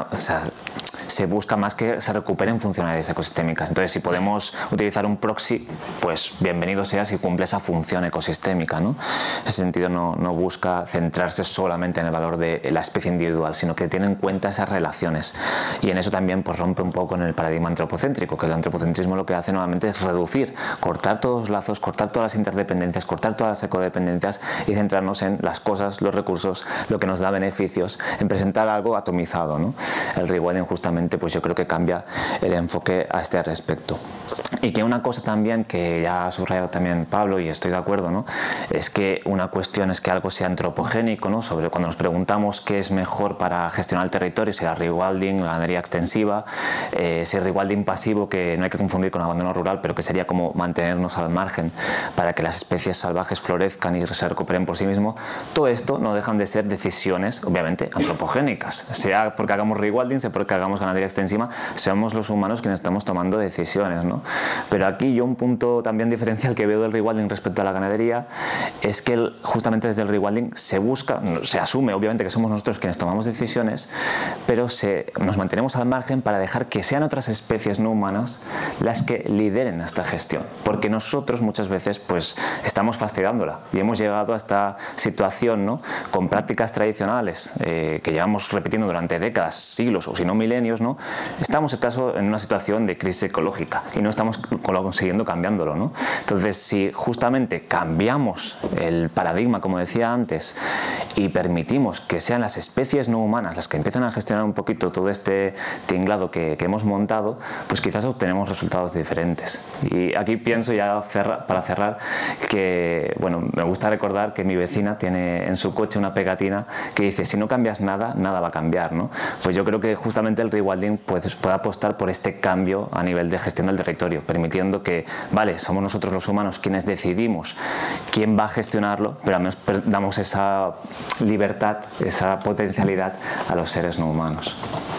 se busca más que se recuperen funcionalidades ecosistémicas. Entonces, si podemos utilizar un proxy, pues bienvenido sea si cumple esa función ecosistémica, ¿no? En ese sentido no busca centrarse solamente en el valor de la especie individual, sino que tiene en cuenta esas relaciones. Y en eso también pues rompe un poco en el paradigma antropocéntrico, que el antropocentrismo lo que hace nuevamente es reducir, cortar todos los lazos, cortar todas las interdependencias, cortar todas las ecodependencias y centrarnos en las cosas, los recursos, lo que nos da beneficios, en presentar algo atomizado, ¿no? El rewilding justamente pues yo creo que cambia el enfoque a este respecto. Y que una cosa también que ya ha subrayado también Pablo, y estoy de acuerdo, ¿no? Es que una cuestión es que algo sea antropogénico, ¿no? Sobre cuando nos preguntamos qué es mejor para gestionar el territorio, si la rewilding, la ganadería extensiva, si el rewilding pasivo, que no hay que confundir con abandono rural, pero que sería como mantenernos al margen para que las especies salvajes florezcan y se recuperen por sí mismos. Todo esto no dejan de ser decisiones, obviamente, antropogénicas. Sea porque hagamos rewilding, sea porque hagamos ganadería extensiva, somos los humanos quienes estamos tomando decisiones, ¿no? Pero aquí yo un punto también diferencial que veo del rewilding respecto a la ganadería es que justamente desde el rewilding se busca, se asume obviamente que somos nosotros quienes tomamos decisiones, pero nos mantenemos al margen para dejar que sean otras especies no humanas las que lideren esta gestión, porque nosotros muchas veces pues estamos fastidiándola y hemos llegado a esta situación, ¿no? Con prácticas tradicionales que llevamos repitiendo durante décadas, siglos o si no milenios, ¿no? Estamos en una situación de crisis ecológica y no estamos consiguiendo cambiándolo, ¿no? Entonces, si justamente cambiamos el paradigma, como decía antes, y permitimos que sean las especies no humanas las que empiezan a gestionar un poquito todo este tinglado que hemos montado, pues quizás obtenemos resultados diferentes. Y aquí pienso ya para cerrar que, bueno, me gusta recordar que mi vecina tiene en su coche una pegatina que dice: si no cambias nada, nada va a cambiar, ¿no? Pues yo creo que justamente el rewilding pues, puede apostar por este cambio a nivel de gestión del territorio, permitiendo que, vale, somos nosotros los humanos quienes decidimos quién va a gestionarlo, pero al menos damos esa libertad, esa potencialidad a los seres no humanos.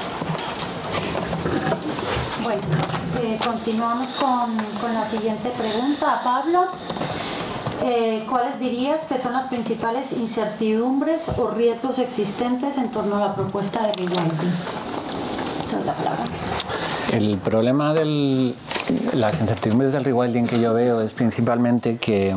Bueno, continuamos con la siguiente pregunta. A Pablo, ¿cuáles dirías que son las principales incertidumbres o riesgos existentes en torno a la propuesta de rewilding? Te doy la palabra. El problema de las incertidumbres del rewilding que yo veo es principalmente que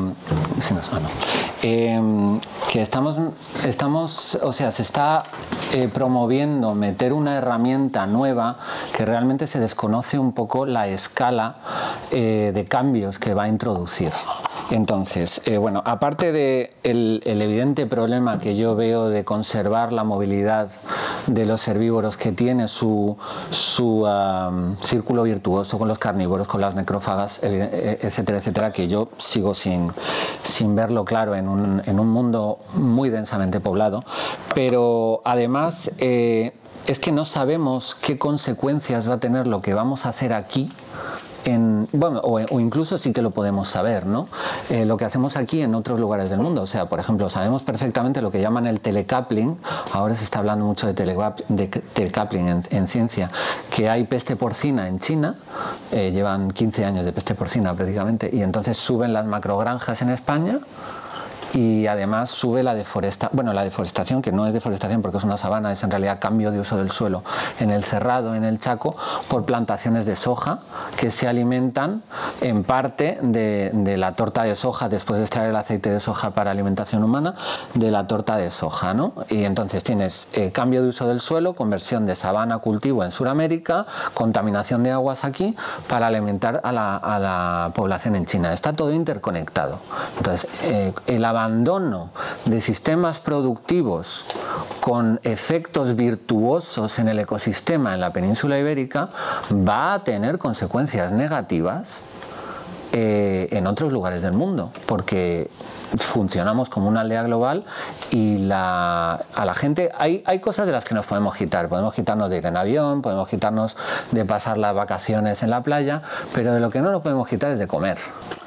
o sea, se está promoviendo meter una herramienta nueva que realmente se desconoce un poco la escala de cambios que va a introducir. Entonces, bueno, aparte del evidente problema que yo veo de conservar la movilidad de los herbívoros, que tiene su círculo virtuoso con los carnívoros, con las necrófagas, etcétera, etcétera, que yo sigo sin verlo claro en un mundo muy densamente poblado, pero además es que no sabemos qué consecuencias va a tener lo que vamos a hacer aquí. Bueno, o incluso sí que lo podemos saber, ¿no? Lo que hacemos aquí en otros lugares del mundo. O sea, por ejemplo, sabemos perfectamente lo que llaman el telecoupling. Ahora se está hablando mucho de telecoupling en ciencia, que hay peste porcina en China, llevan 15 años de peste porcina prácticamente, y entonces suben las macrogranjas en España. Y además sube la deforestación, que no es deforestación porque es una sabana, es en realidad cambio de uso del suelo en el Cerrado, en el Chaco, por plantaciones de soja que se alimentan en parte de la torta de soja, después de extraer el aceite de soja para alimentación humana, de la torta de soja, ¿no? Y entonces tienes cambio de uso del suelo, conversión de sabana a cultivo en Sudamérica, contaminación de aguas aquí para alimentar a la población en China. Está todo interconectado. Entonces, el abandono de sistemas productivos con efectos virtuosos en el ecosistema en la península ibérica va a tener consecuencias negativas en otros lugares del mundo, porque funcionamos como una aldea global y a la gente hay cosas de las que nos podemos quitarnos de ir en avión, podemos quitarnos de pasar las vacaciones en la playa, pero de lo que no nos podemos quitar es de comer.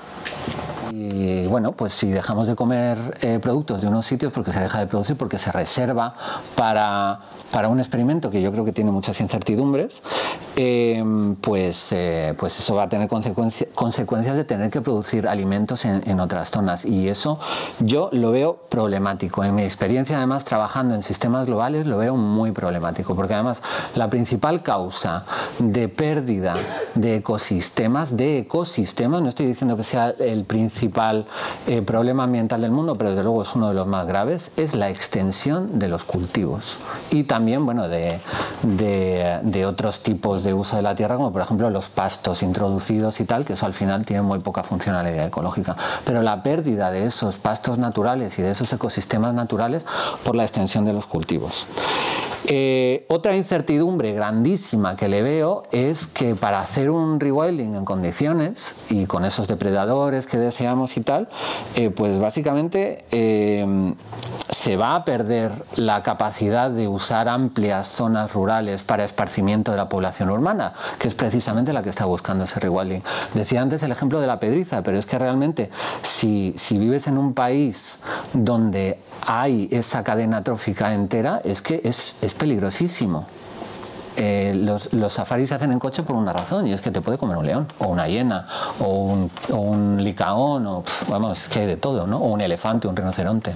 Y bueno, pues si dejamos de comer productos de unos sitios porque se deja de producir, porque se reserva para un experimento que yo creo que tiene muchas incertidumbres, pues eso va a tener consecuencias de tener que producir alimentos en otras zonas, y eso yo lo veo problemático. En mi experiencia, además, trabajando en sistemas globales, lo veo muy problemático, porque además la principal causa de pérdida de ecosistemas, no estoy diciendo que sea el principal problema ambiental del mundo, pero desde luego es uno de los más graves, es la extensión de los cultivos y también, bueno, de otros tipos de uso de la tierra, como por ejemplo los pastos introducidos y tal, que eso al final tiene muy poca funcionalidad ecológica, pero la pérdida de esos pastos naturales y de esos ecosistemas naturales por la extensión de los cultivos. Otra incertidumbre grandísima que le veo es que para hacer un rewilding en condiciones y con esos depredadores que deseamos y tal, pues básicamente se va a perder la capacidad de usar amplias zonas rurales para esparcimiento de la población urbana, que es precisamente la que está buscando ese rewilding. Decía antes el ejemplo de la pedriza, pero es que realmente si vives en un país donde hay esa cadena trófica entera, es que es peligrosísimo. Los safaris se hacen en coche por una razón, y es que te puede comer un león, o una hiena, o un licaón, o vamos, que hay de todo, ¿no? O un elefante, un rinoceronte.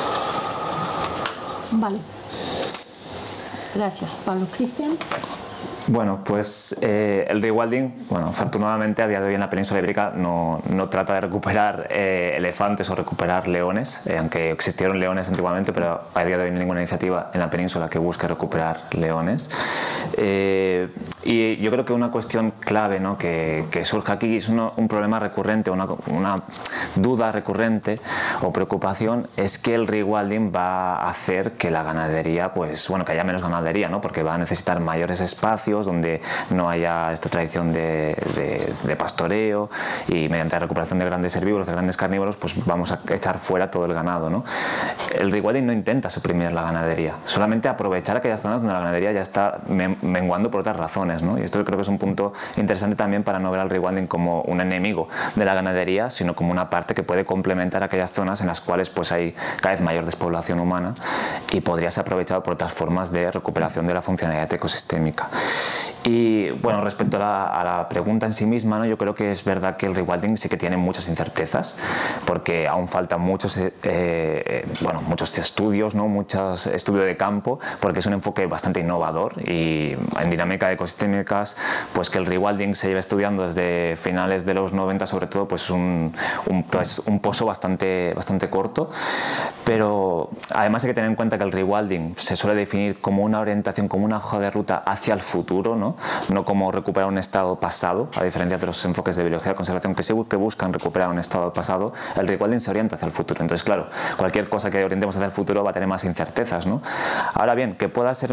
Vale. Gracias, Pablo. Cristian. Bueno, pues el rewilding, bueno, afortunadamente a día de hoy en la península ibérica no trata de recuperar elefantes o recuperar leones, aunque existieron leones antiguamente, pero a día de hoy no hay ninguna iniciativa en la península que busque recuperar leones. Y yo creo que una cuestión clave, ¿no?, que surge aquí es un problema recurrente, una duda recurrente o preocupación, es que el rewilding va a hacer que la ganadería, pues bueno, que haya menos ganadería, ¿no?, porque va a necesitar mayores espacios donde no haya esta tradición de pastoreo, y mediante la recuperación de grandes herbívoros, de grandes carnívoros, pues vamos a echar fuera todo el ganado, ¿no? El rewilding no intenta suprimir la ganadería, solamente aprovechar aquellas zonas donde la ganadería ya está menguando por otras razones, ¿no? Y esto creo que es un punto interesante también para no ver al rewilding como un enemigo de la ganadería, sino como una parte que puede complementar aquellas zonas en las cuales pues hay cada vez mayor despoblación humana y podría ser aprovechado por otras formas de recuperación de la funcionalidad ecosistémica. Y bueno, respecto a la pregunta en sí misma, ¿no?, yo creo que es verdad que el rewilding sí que tiene muchas incertezas, porque aún faltan muchos estudios, ¿no?, muchos estudios de campo, porque es un enfoque bastante innovador, y en dinámica ecosistémicas, pues que el rewilding se lleva estudiando desde finales de los 90 sobre todo, pues un pozo bastante corto. Pero además hay que tener en cuenta que el rewilding se suele definir como una orientación, como una hoja de ruta hacia el futuro, ¿no? No como recuperar un estado pasado, a diferencia de otros enfoques de biología de conservación que buscan recuperar un estado pasado. El rewilding se orienta hacia el futuro. Entonces, claro, cualquier cosa que orientemos hacia el futuro va a tener más incertezas, ¿no? Ahora bien, que pueda ser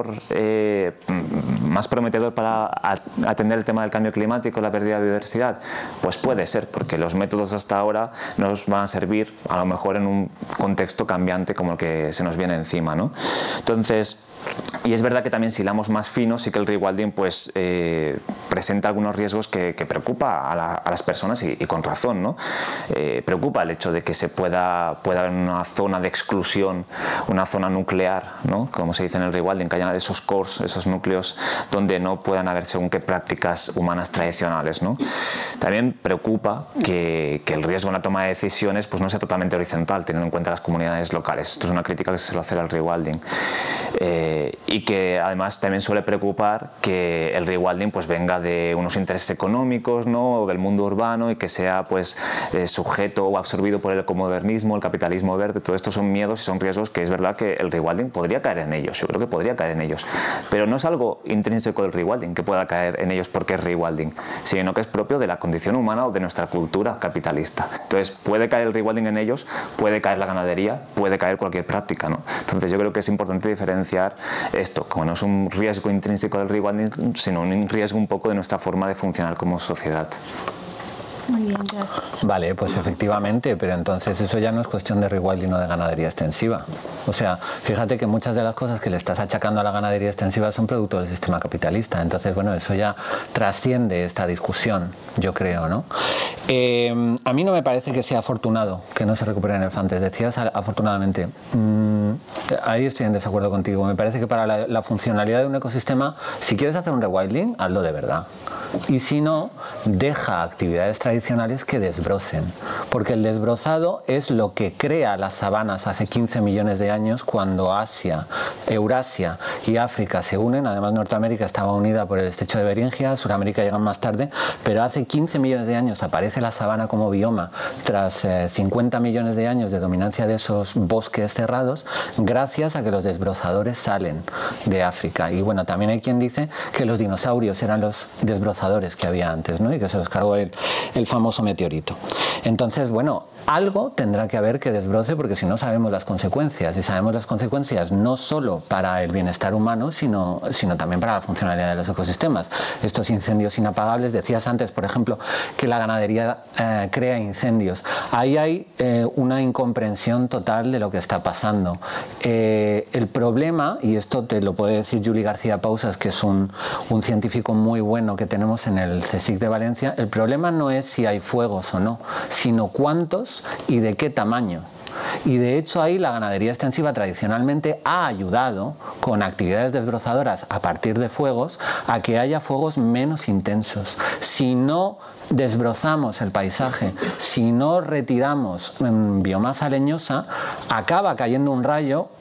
más prometedor para atender el tema del cambio climático, la pérdida de biodiversidad, pues puede ser, porque los métodos hasta ahora nos van a servir a lo mejor en un contexto cambiante como el que se nos viene encima, ¿no? Entonces, y es verdad que también si hilamos más fino, sí que el rewilding pues presenta algunos riesgos que preocupa a las personas, y con razón, ¿no? Preocupa el hecho de que pueda haber una zona de exclusión, una zona nuclear, ¿no?, como se dice en el rewilding, que haya esos cores, esos núcleos donde no puedan haber según qué prácticas humanas tradicionales, ¿no? También preocupa que el riesgo en la toma de decisiones pues no sea totalmente horizontal, teniendo en cuenta las comunidades locales. Esto es una crítica que se suele hacer al rewilding. Y que además también suele preocupar que el rewilding pues venga de unos intereses económicos, ¿no?, o del mundo urbano, y que sea pues sujeto o absorbido por el ecomodernismo, el capitalismo verde. Todo esto son miedos y son riesgos que es verdad que el rewilding podría caer en ellos. Yo creo que podría caer en ellos, pero no es algo intrínseco del rewilding que pueda caer en ellos porque es rewilding, sino que es propio de la condición humana o de nuestra cultura capitalista. Entonces puede caer el rewilding en ellos, puede caer la ganadería, puede caer cualquier práctica, ¿no? Entonces yo creo que es importante diferenciar esto, como no es un riesgo intrínseco del rewilding, sino un riesgo un poco de nuestra forma de funcionar como sociedad. Muy bien, gracias. Vale, pues efectivamente, pero entonces eso ya no es cuestión de rewilding o de ganadería extensiva. O sea, fíjate que muchas de las cosas que le estás achacando a la ganadería extensiva son producto del sistema capitalista. Entonces, bueno, eso ya trasciende esta discusión, yo creo, ¿no? A mí no me parece que sea afortunado que no se recuperen elefantes. Decías, afortunadamente, ahí estoy en desacuerdo contigo. Me parece que para la funcionalidad de un ecosistema, si quieres hacer un rewilding, hazlo de verdad. Y si no, deja actividades tradicionales que desbrocen, porque el desbrozado es lo que crea las sabanas hace 15 millones de años, cuando Asia, Eurasia y África se unen. Además, Norteamérica estaba unida por el estrecho de Beringia, Suramérica llega más tarde, pero hace 15 millones de años aparece la sabana como bioma tras 50 millones de años de dominancia de esos bosques cerrados, gracias a que los desbrozadores salen de África. Y bueno, también hay quien dice que los dinosaurios eran los desbrozadores que había antes, ¿no?, y que se los cargó el famoso meteorito. Entonces, bueno, algo tendrá que haber que desbroce, porque si no sabemos las consecuencias, y sabemos las consecuencias no solo para el bienestar humano, sino también para la funcionalidad de los ecosistemas. Estos incendios inapagables, decías antes, por ejemplo, que la ganadería crea incendios. Ahí hay una incomprensión total de lo que está pasando. El problema, y esto te lo puede decir Juli García Pausas, que es un científico muy bueno que tenemos en el CSIC de Valencia, el problema no es si hay fuegos o no, sino cuántos y de qué tamaño. Y de hecho ahí la ganadería extensiva tradicionalmente ha ayudado con actividades desbrozadoras a partir de fuegos a que haya fuegos menos intensos. Si no desbrozamos el paisaje, si no retiramos biomasa leñosa, acaba cayendo un rayo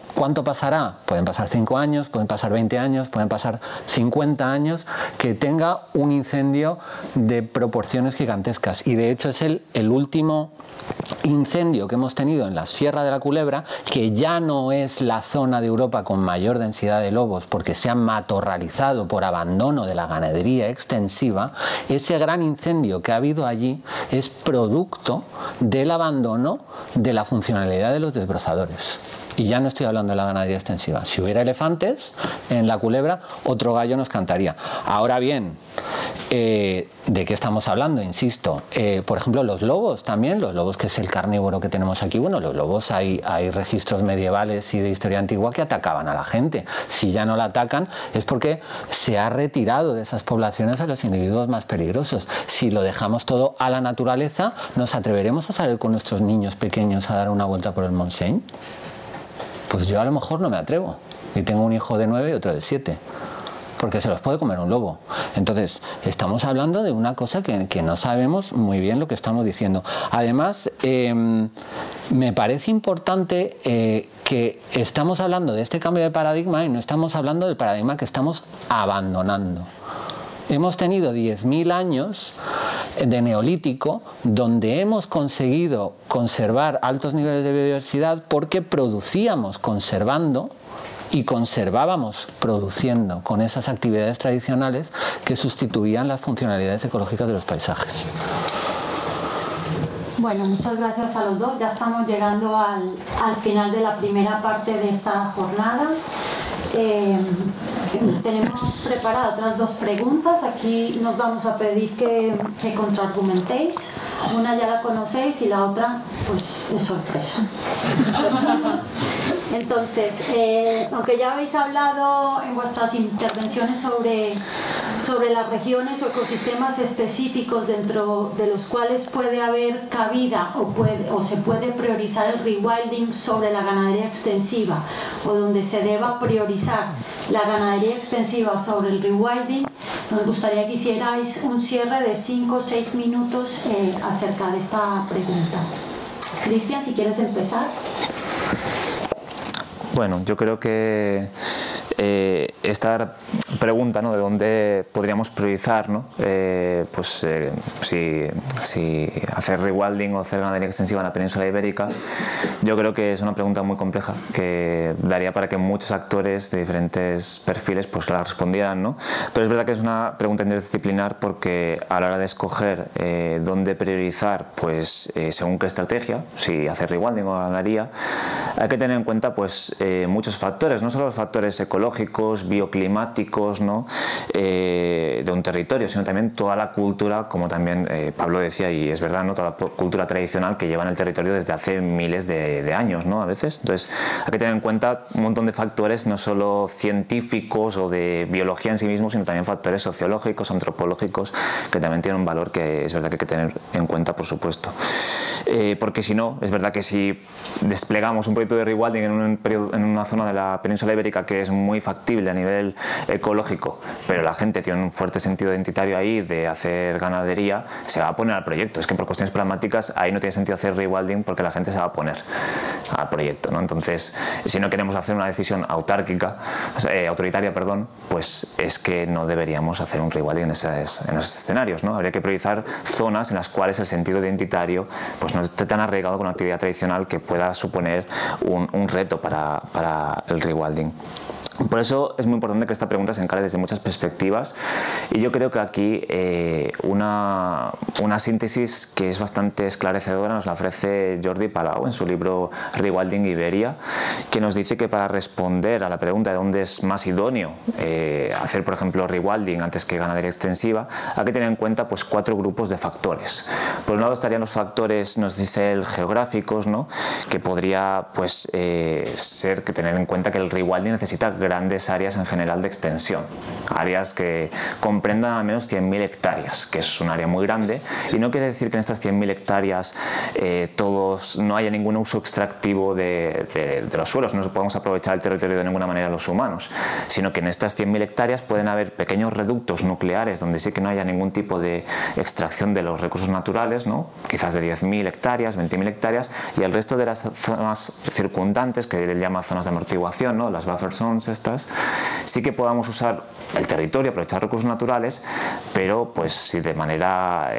¿Cuánto pasará? Pueden pasar 5 años, pueden pasar 20 años, pueden pasar 50 años que tenga un incendio de proporciones gigantescas. Y de hecho es el último incendio que hemos tenido en la Sierra de la Culebra, que ya no es la zona de Europa con mayor densidad de lobos porque se ha matorralizado por abandono de la ganadería extensiva. Ese gran incendio que ha habido allí es producto del abandono de la funcionalidad de los desbrozadores. Y ya no estoy hablando de la ganadería extensiva. Si hubiera elefantes en la Culebra, otro gallo nos cantaría. Ahora bien, ¿de qué estamos hablando? Insisto, por ejemplo, los lobos también, los lobos que es el carnívoro que tenemos aquí. Bueno, los lobos hay registros medievales y de historia antigua que atacaban a la gente. Si ya no la atacan es porque se ha retirado de esas poblaciones a los individuos más peligrosos. Si lo dejamos todo a la naturaleza, ¿nos atreveremos a salir con nuestros niños pequeños a dar una vuelta por el Montseny? Pues yo a lo mejor no me atrevo. Y tengo un hijo de 9 y otro de 7. Porque se los puede comer un lobo. Entonces, estamos hablando de una cosa que no sabemos muy bien lo que estamos diciendo. Además, me parece importante que estamos hablando de este cambio de paradigma y no estamos hablando del paradigma que estamos abandonando. Hemos tenido 10.000 años de neolítico donde hemos conseguido conservar altos niveles de biodiversidad porque producíamos conservando y conservábamos produciendo con esas actividades tradicionales que sustituían las funcionalidades ecológicas de los paisajes. Bueno, muchas gracias a los dos. Ya estamos llegando al final de la primera parte de esta jornada. Tenemos preparadas otras 2 preguntas. Aquí nos vamos a pedir que contraargumentéis. Una ya la conocéis y la otra pues es sorpresa. Entonces, aunque ya habéis hablado en vuestras intervenciones sobre las regiones o ecosistemas específicos dentro de los cuales puede haber cabida o se puede priorizar el rewilding sobre la ganadería extensiva, o donde se deba priorizar la ganadería extensiva sobre el rewilding, nos gustaría que hicierais un cierre de 5 o 6 minutos acerca de esta pregunta. Cristian, si quieres empezar. Bueno, yo creo que esta pregunta, ¿no?, de dónde podríamos priorizar, ¿no?, si hacer rewilding o hacer ganadería extensiva en la península ibérica, yo creo que es una pregunta muy compleja que daría para que muchos actores de diferentes perfiles pues la respondieran, ¿no? Pero es verdad que es una pregunta interdisciplinar porque a la hora de escoger dónde priorizar, pues según qué estrategia, si hacer rewilding o ganadería, hay que tener en cuenta pues muchos factores, no solo los factores ecológicos, bioclimáticos, ¿no?, de un territorio, sino también toda la cultura, como también Pablo decía, y es verdad, ¿no?, toda la cultura tradicional que lleva en el territorio desde hace miles de años, ¿no?, a veces. Entonces hay que tener en cuenta un montón de factores, no solo científicos o de biología en sí mismos, sino también factores sociológicos, antropológicos, que también tienen un valor que es verdad que hay que tener en cuenta, por supuesto. Porque si no, es verdad que si desplegamos un proyecto de rewilding en una zona de la península ibérica que es muy factible a nivel ecológico, pero la gente tiene un fuerte sentido identitario ahí de hacer ganadería, se va a poner al proyecto. Es que por cuestiones pragmáticas ahí no tiene sentido hacer rewilding porque la gente se va a poner al proyecto, ¿no? Entonces, si no queremos hacer una decisión autoritaria, pues es que no deberíamos hacer un rewilding en esos escenarios, ¿no? Habría que priorizar zonas en las cuales el sentido identitario pues no esté tan arraigado con una actividad tradicional que pueda suponer un reto para el rewilding. Por eso es muy importante que esta pregunta se encare desde muchas perspectivas, y yo creo que aquí una síntesis que es bastante esclarecedora nos la ofrece Jordi Palau en su libro Rewilding Iberia, que nos dice que para responder a la pregunta de dónde es más idóneo hacer, por ejemplo, rewilding antes que ganadería extensiva, hay que tener en cuenta pues 4 grupos de factores. Por un lado estarían los factores, nos dice él, geográficos, ¿no?, que podría pues ser que tener en cuenta que el rewilding necesita grandes áreas en general de extensión, áreas que comprendan al menos 100.000 hectáreas, que es un área muy grande, y no quiere decir que en estas 100.000 hectáreas no haya ningún uso extractivo de los suelos, no podemos aprovechar el territorio de ninguna manera los humanos, sino que en estas 100.000 hectáreas pueden haber pequeños reductos nucleares donde sí que no haya ningún tipo de extracción de los recursos naturales, ¿no? Quizás de 10.000 hectáreas, 20.000 hectáreas, y el resto de las zonas circundantes, que él llama zonas de amortiguación, ¿no? Las buffer zones estas, sí que podamos usar el territorio, aprovechar recursos naturales, pero pues sí de manera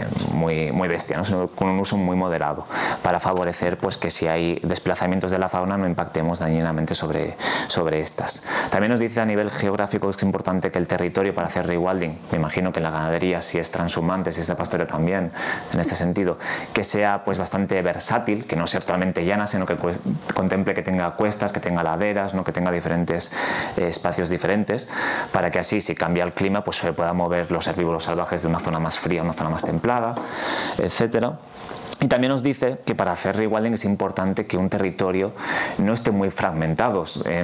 muy bestia, ¿no? Con un uso muy moderado, para favorecer pues que si hay desplazamientos de la fauna no impactemos dañinamente sobre estas. También nos dice a nivel geográfico que es importante que el territorio para hacer rewilding, me imagino que en la ganadería si es transhumante, si es de pastoreo también, en este sentido, que sea pues bastante versátil, que no sea totalmente llana, sino que contemple que tenga cuestas, que tenga laderas, ¿no? Que tenga diferentes espacios diferentes, para que así si cambia el clima pues se pueda mover los herbívoros salvajes de una zona más fría a una zona más templada, etcétera. Y también nos dice que para hacer rewilding es importante que un territorio no esté muy fragmentado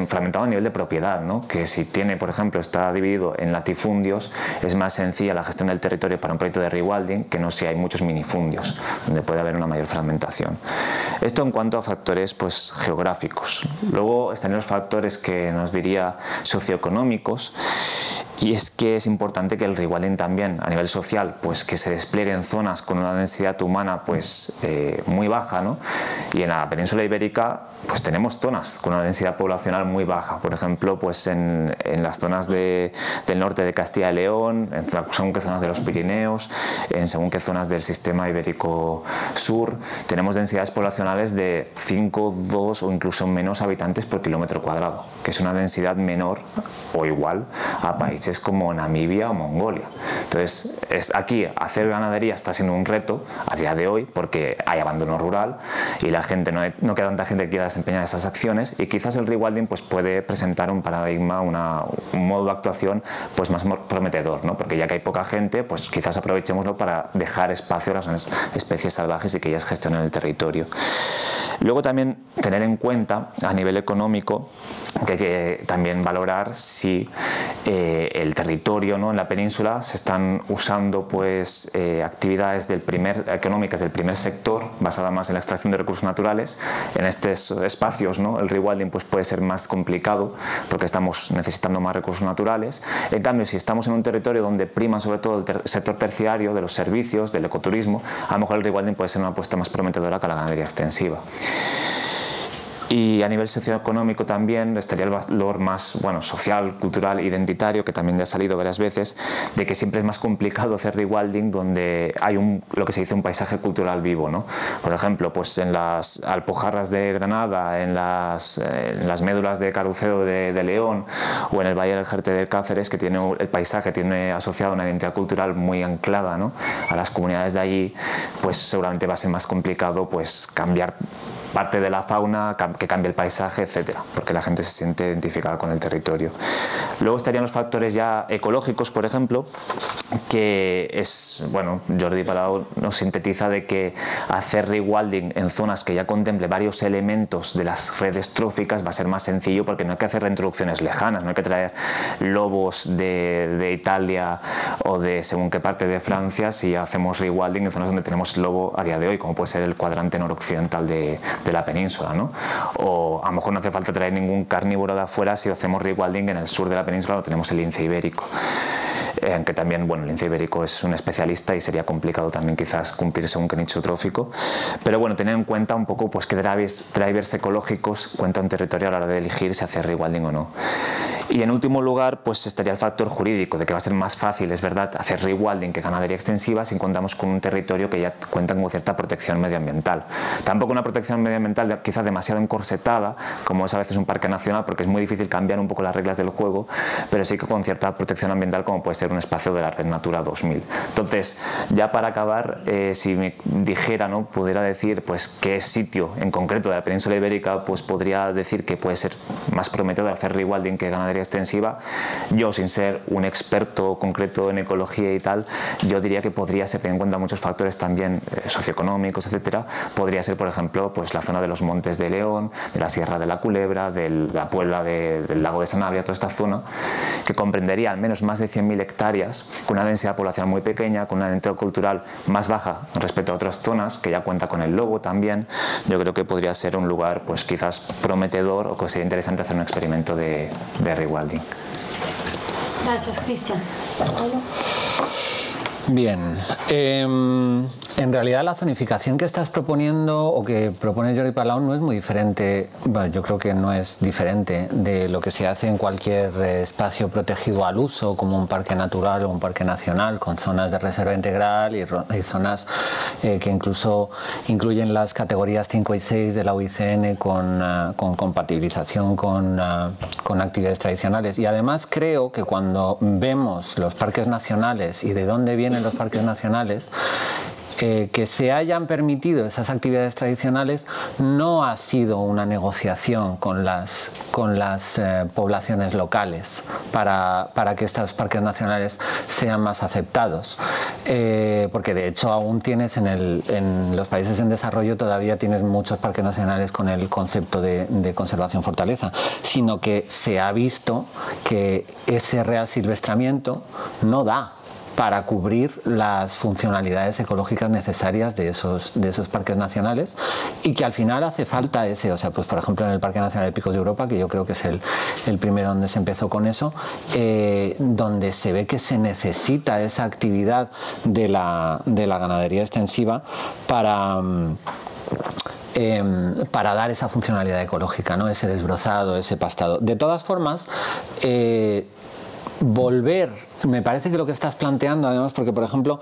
a nivel de propiedad, ¿no? Que si tiene, por ejemplo, está dividido en latifundios, es más sencilla la gestión del territorio para un proyecto de rewilding que no si hay muchos minifundios, donde puede haber una mayor fragmentación. Esto en cuanto a factores pues, geográficos. Luego están los factores que nos diría socioeconómicos, y es que es importante que el rewilding también a nivel social pues que se despliegue en zonas con una densidad humana pues muy baja, ¿no? Y en la península ibérica pues tenemos zonas con una densidad poblacional muy baja, por ejemplo pues en las zonas del norte de Castilla y León, según qué zonas de los Pirineos, en según qué zonas del sistema ibérico sur, tenemos densidades poblacionales de 5, 2 o incluso menos habitantes por kilómetro cuadrado, que es una densidad menor o igual a países como Namibia o Mongolia. Entonces aquí hacer ganadería está siendo un reto a día de hoy porque hay abandono rural y la gente no queda tanta gente que quiera desempeñar esas acciones, y quizás el rewilding pues puede presentar un paradigma, un modo de actuación pues más prometedor, ¿no? Porque ya que hay poca gente pues quizás aprovechémoslo para dejar espacio a las especies salvajes y que ellas gestionen el territorio. Luego también tener en cuenta a nivel económico que hay que también valorar si el territorio, ¿no? En la península se están usando pues actividades económicas del primer sector basadas más en la extracción de recursos naturales. En estos espacios, ¿no? El rewilding pues puede ser más complicado porque estamos necesitando más recursos naturales. En cambio, si estamos en un territorio donde prima sobre todo el sector terciario de los servicios, del ecoturismo, a lo mejor el rewilding puede ser una apuesta más prometedora que la ganadería extensiva. Y a nivel socioeconómico también estaría el valor más social, cultural, identitario, que también ya ha salido varias veces, de que siempre es más complicado hacer rewilding donde hay lo que se dice un paisaje cultural vivo, ¿no? Por ejemplo, pues en las Alpujarras de Granada, en las médulas de Carucedo de León o en el Valle del Jerte de Cáceres, que el paisaje tiene asociado una identidad cultural muy anclada, ¿no? A las comunidades de allí, pues seguramente va a ser más complicado pues cambiar parte de la fauna, que cambie el paisaje, etcétera, porque la gente se siente identificada con el territorio. Luego estarían los factores ya ecológicos, por ejemplo, que es, Jordi Palau nos sintetiza de que hacer rewilding en zonas que ya contemple varios elementos de las redes tróficas va a ser más sencillo porque no hay que hacer reintroducciones lejanas, no hay que traer lobos de Italia o de según qué parte de Francia si hacemos rewilding en zonas donde tenemos lobo a día de hoy, como puede ser el cuadrante noroccidental de la península, ¿no? O a lo mejor no hace falta traer ningún carnívoro de afuera si hacemos rewilding en el sur de la península donde tenemos el lince ibérico. Aunque también, el lince ibérico es un especialista y sería complicado también quizás cumplir según qué nicho trófico. Pero tener en cuenta un poco pues qué drivers ecológicos cuenta un territorio a la hora de elegir si hacer rewilding o no. Y en último lugar, pues estaría el factor jurídico, de que va a ser más fácil, es verdad, hacer rewilding que ganadería extensiva si contamos con un territorio que ya cuenta con cierta protección medioambiental. Tampoco una protección medioambiental quizás demasiado encorsetada, como es a veces un parque nacional, porque es muy difícil cambiar un poco las reglas del juego, pero sí que con cierta protección ambiental, como puede ser un espacio de la Red Natura 2000. Entonces, ya para acabar, si me dijera, pudiera decir pues qué sitio en concreto de la península ibérica, pues podría decir que puede ser más prometedor hacer rewilding que ganadería ganadería extensiva, yo sin ser un experto concreto en ecología y tal, yo diría que podría ser, teniendo en cuenta muchos factores también socioeconómicos, etcétera, podría ser, por ejemplo, pues la zona de los Montes de León, de la Sierra de la Culebra, de la Puebla del lago de Sanabria, toda esta zona, que comprendería al menos más de 100.000 hectáreas, con una densidad poblacional muy pequeña, con una identidad cultural más baja respecto a otras zonas, que ya cuenta con el lobo también. Yo creo que podría ser un lugar pues quizás prometedor, o que sería interesante hacer un experimento de rewilding. Gracias, Cristian. Bien, en realidad la zonificación que estás proponiendo o que propone Jordi Palau no es muy diferente, bueno, yo creo que no es diferente de lo que se hace en cualquier espacio protegido al uso, como un parque natural o un parque nacional, con zonas de reserva integral y zonas que incluso incluyen las categorías 5 y 6 de la UICN con compatibilización con actividades tradicionales. Y además creo que cuando vemos los parques nacionales y de dónde vienen los parques nacionales, que se hayan permitido esas actividades tradicionales no ha sido una negociación con las poblaciones locales para que estos parques nacionales sean más aceptados, porque de hecho aún tienes en los países en desarrollo todavía tienes muchos parques nacionales con el concepto de conservación fortaleza, sino que se ha visto que ese reasilvestramiento no da para cubrir las funcionalidades ecológicas necesarias de esos parques nacionales, y que al final hace falta ese, o sea, pues por ejemplo en el Parque Nacional de Picos de Europa, que yo creo que es el primero donde se empezó con eso, donde se ve que se necesita esa actividad de la ganadería extensiva para dar esa funcionalidad ecológica, ¿no? Ese desbrozado, ese pastado. De todas formas, me parece que lo que estás planteando, además, porque por ejemplo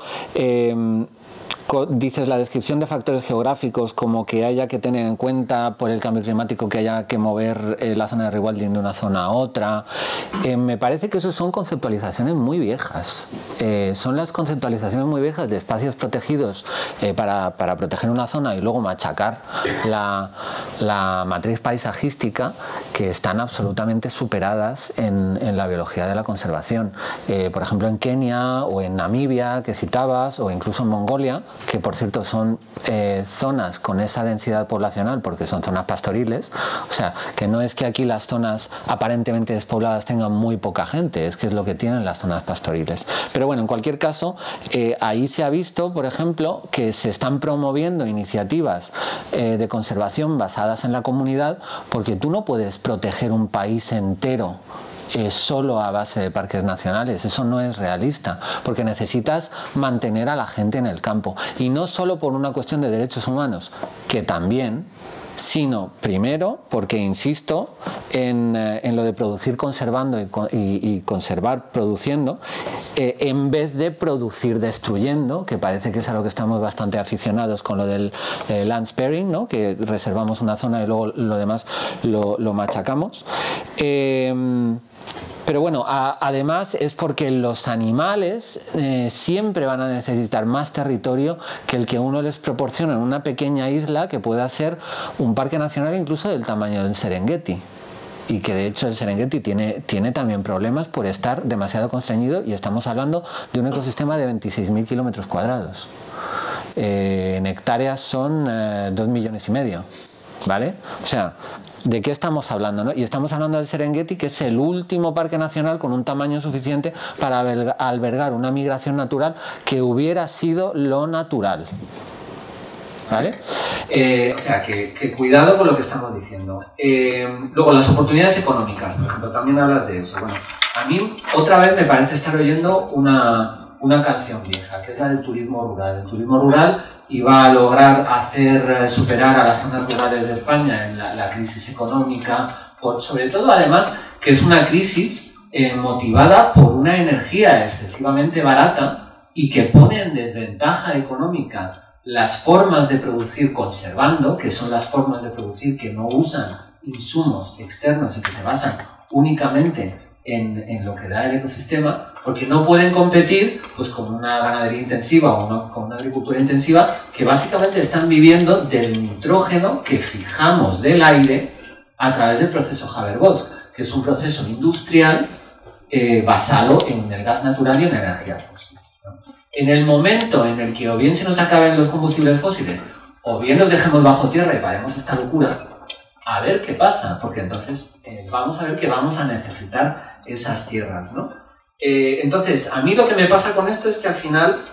dices la descripción de factores geográficos, como que haya que tener en cuenta por el cambio climático que haya que mover la zona de rewilding de una zona a otra. Me parece que eso son conceptualizaciones muy viejas. Son las conceptualizaciones muy viejas de espacios protegidos para proteger una zona y luego machacar la matriz paisajística, que están absolutamente superadas en la biología de la conservación. Por ejemplo, en Kenia o en Namibia, que citabas, o incluso en Mongolia, que por cierto son zonas con esa densidad poblacional porque son zonas pastoriles, o sea, que no es que aquí las zonas aparentemente despobladas tengan muy poca gente, es que es lo que tienen las zonas pastoriles. Pero bueno, en cualquier caso, ahí se ha visto, por ejemplo, que se están promoviendo iniciativas de conservación basadas en la comunidad, porque tú no puedes proteger un país entero solo a base de parques nacionales. Eso no es realista, porque necesitas mantener a la gente en el campo, y no solo por una cuestión de derechos humanos, que también, sino primero porque insisto en lo de producir conservando y conservar produciendo, en vez de producir destruyendo, que parece que es a lo que estamos bastante aficionados con lo del land sparing, ¿no? Que reservamos una zona y luego lo demás lo machacamos. Pero bueno, además es porque los animales siempre van a necesitar más territorio que el que uno les proporciona en una pequeña isla, que pueda ser un parque nacional incluso del tamaño del Serengeti. Y que de hecho el Serengeti tiene también problemas por estar demasiado constreñido, y estamos hablando de un ecosistema de 26.000 kilómetros cuadrados. En hectáreas son 2,5 millones, ¿vale? O sea, ¿de qué estamos hablando, no? Y estamos hablando del Serengeti, que es el último parque nacional con un tamaño suficiente para albergar una migración natural que hubiera sido lo natural, ¿vale? O sea, que cuidado con lo que estamos diciendo. Luego, las oportunidades económicas, por ejemplo, también hablas de eso. Bueno, a mí otra vez me parece estar oyendo una canción vieja, que es la del turismo rural. El turismo rural iba a lograr hacer superar a las zonas rurales de España en la crisis económica, sobre todo además que es una crisis motivada por una energía excesivamente barata y que pone en desventaja económica las formas de producir conservando, que son las formas de producir que no usan insumos externos y que se basan únicamente en lo que da el ecosistema, porque no pueden competir pues con una ganadería intensiva o con una agricultura intensiva, que básicamente están viviendo del nitrógeno que fijamos del aire a través del proceso Haber-Bosch, que es un proceso industrial basado en el gas natural y en energía fósil, ¿no? En el momento en el que o bien se nos acaben los combustibles fósiles o bien los dejemos bajo tierra y paremos esta locura, a ver qué pasa, porque entonces vamos a ver que vamos a necesitar esas tierras, ¿no? Entonces, a mí lo que me pasa con esto es que al final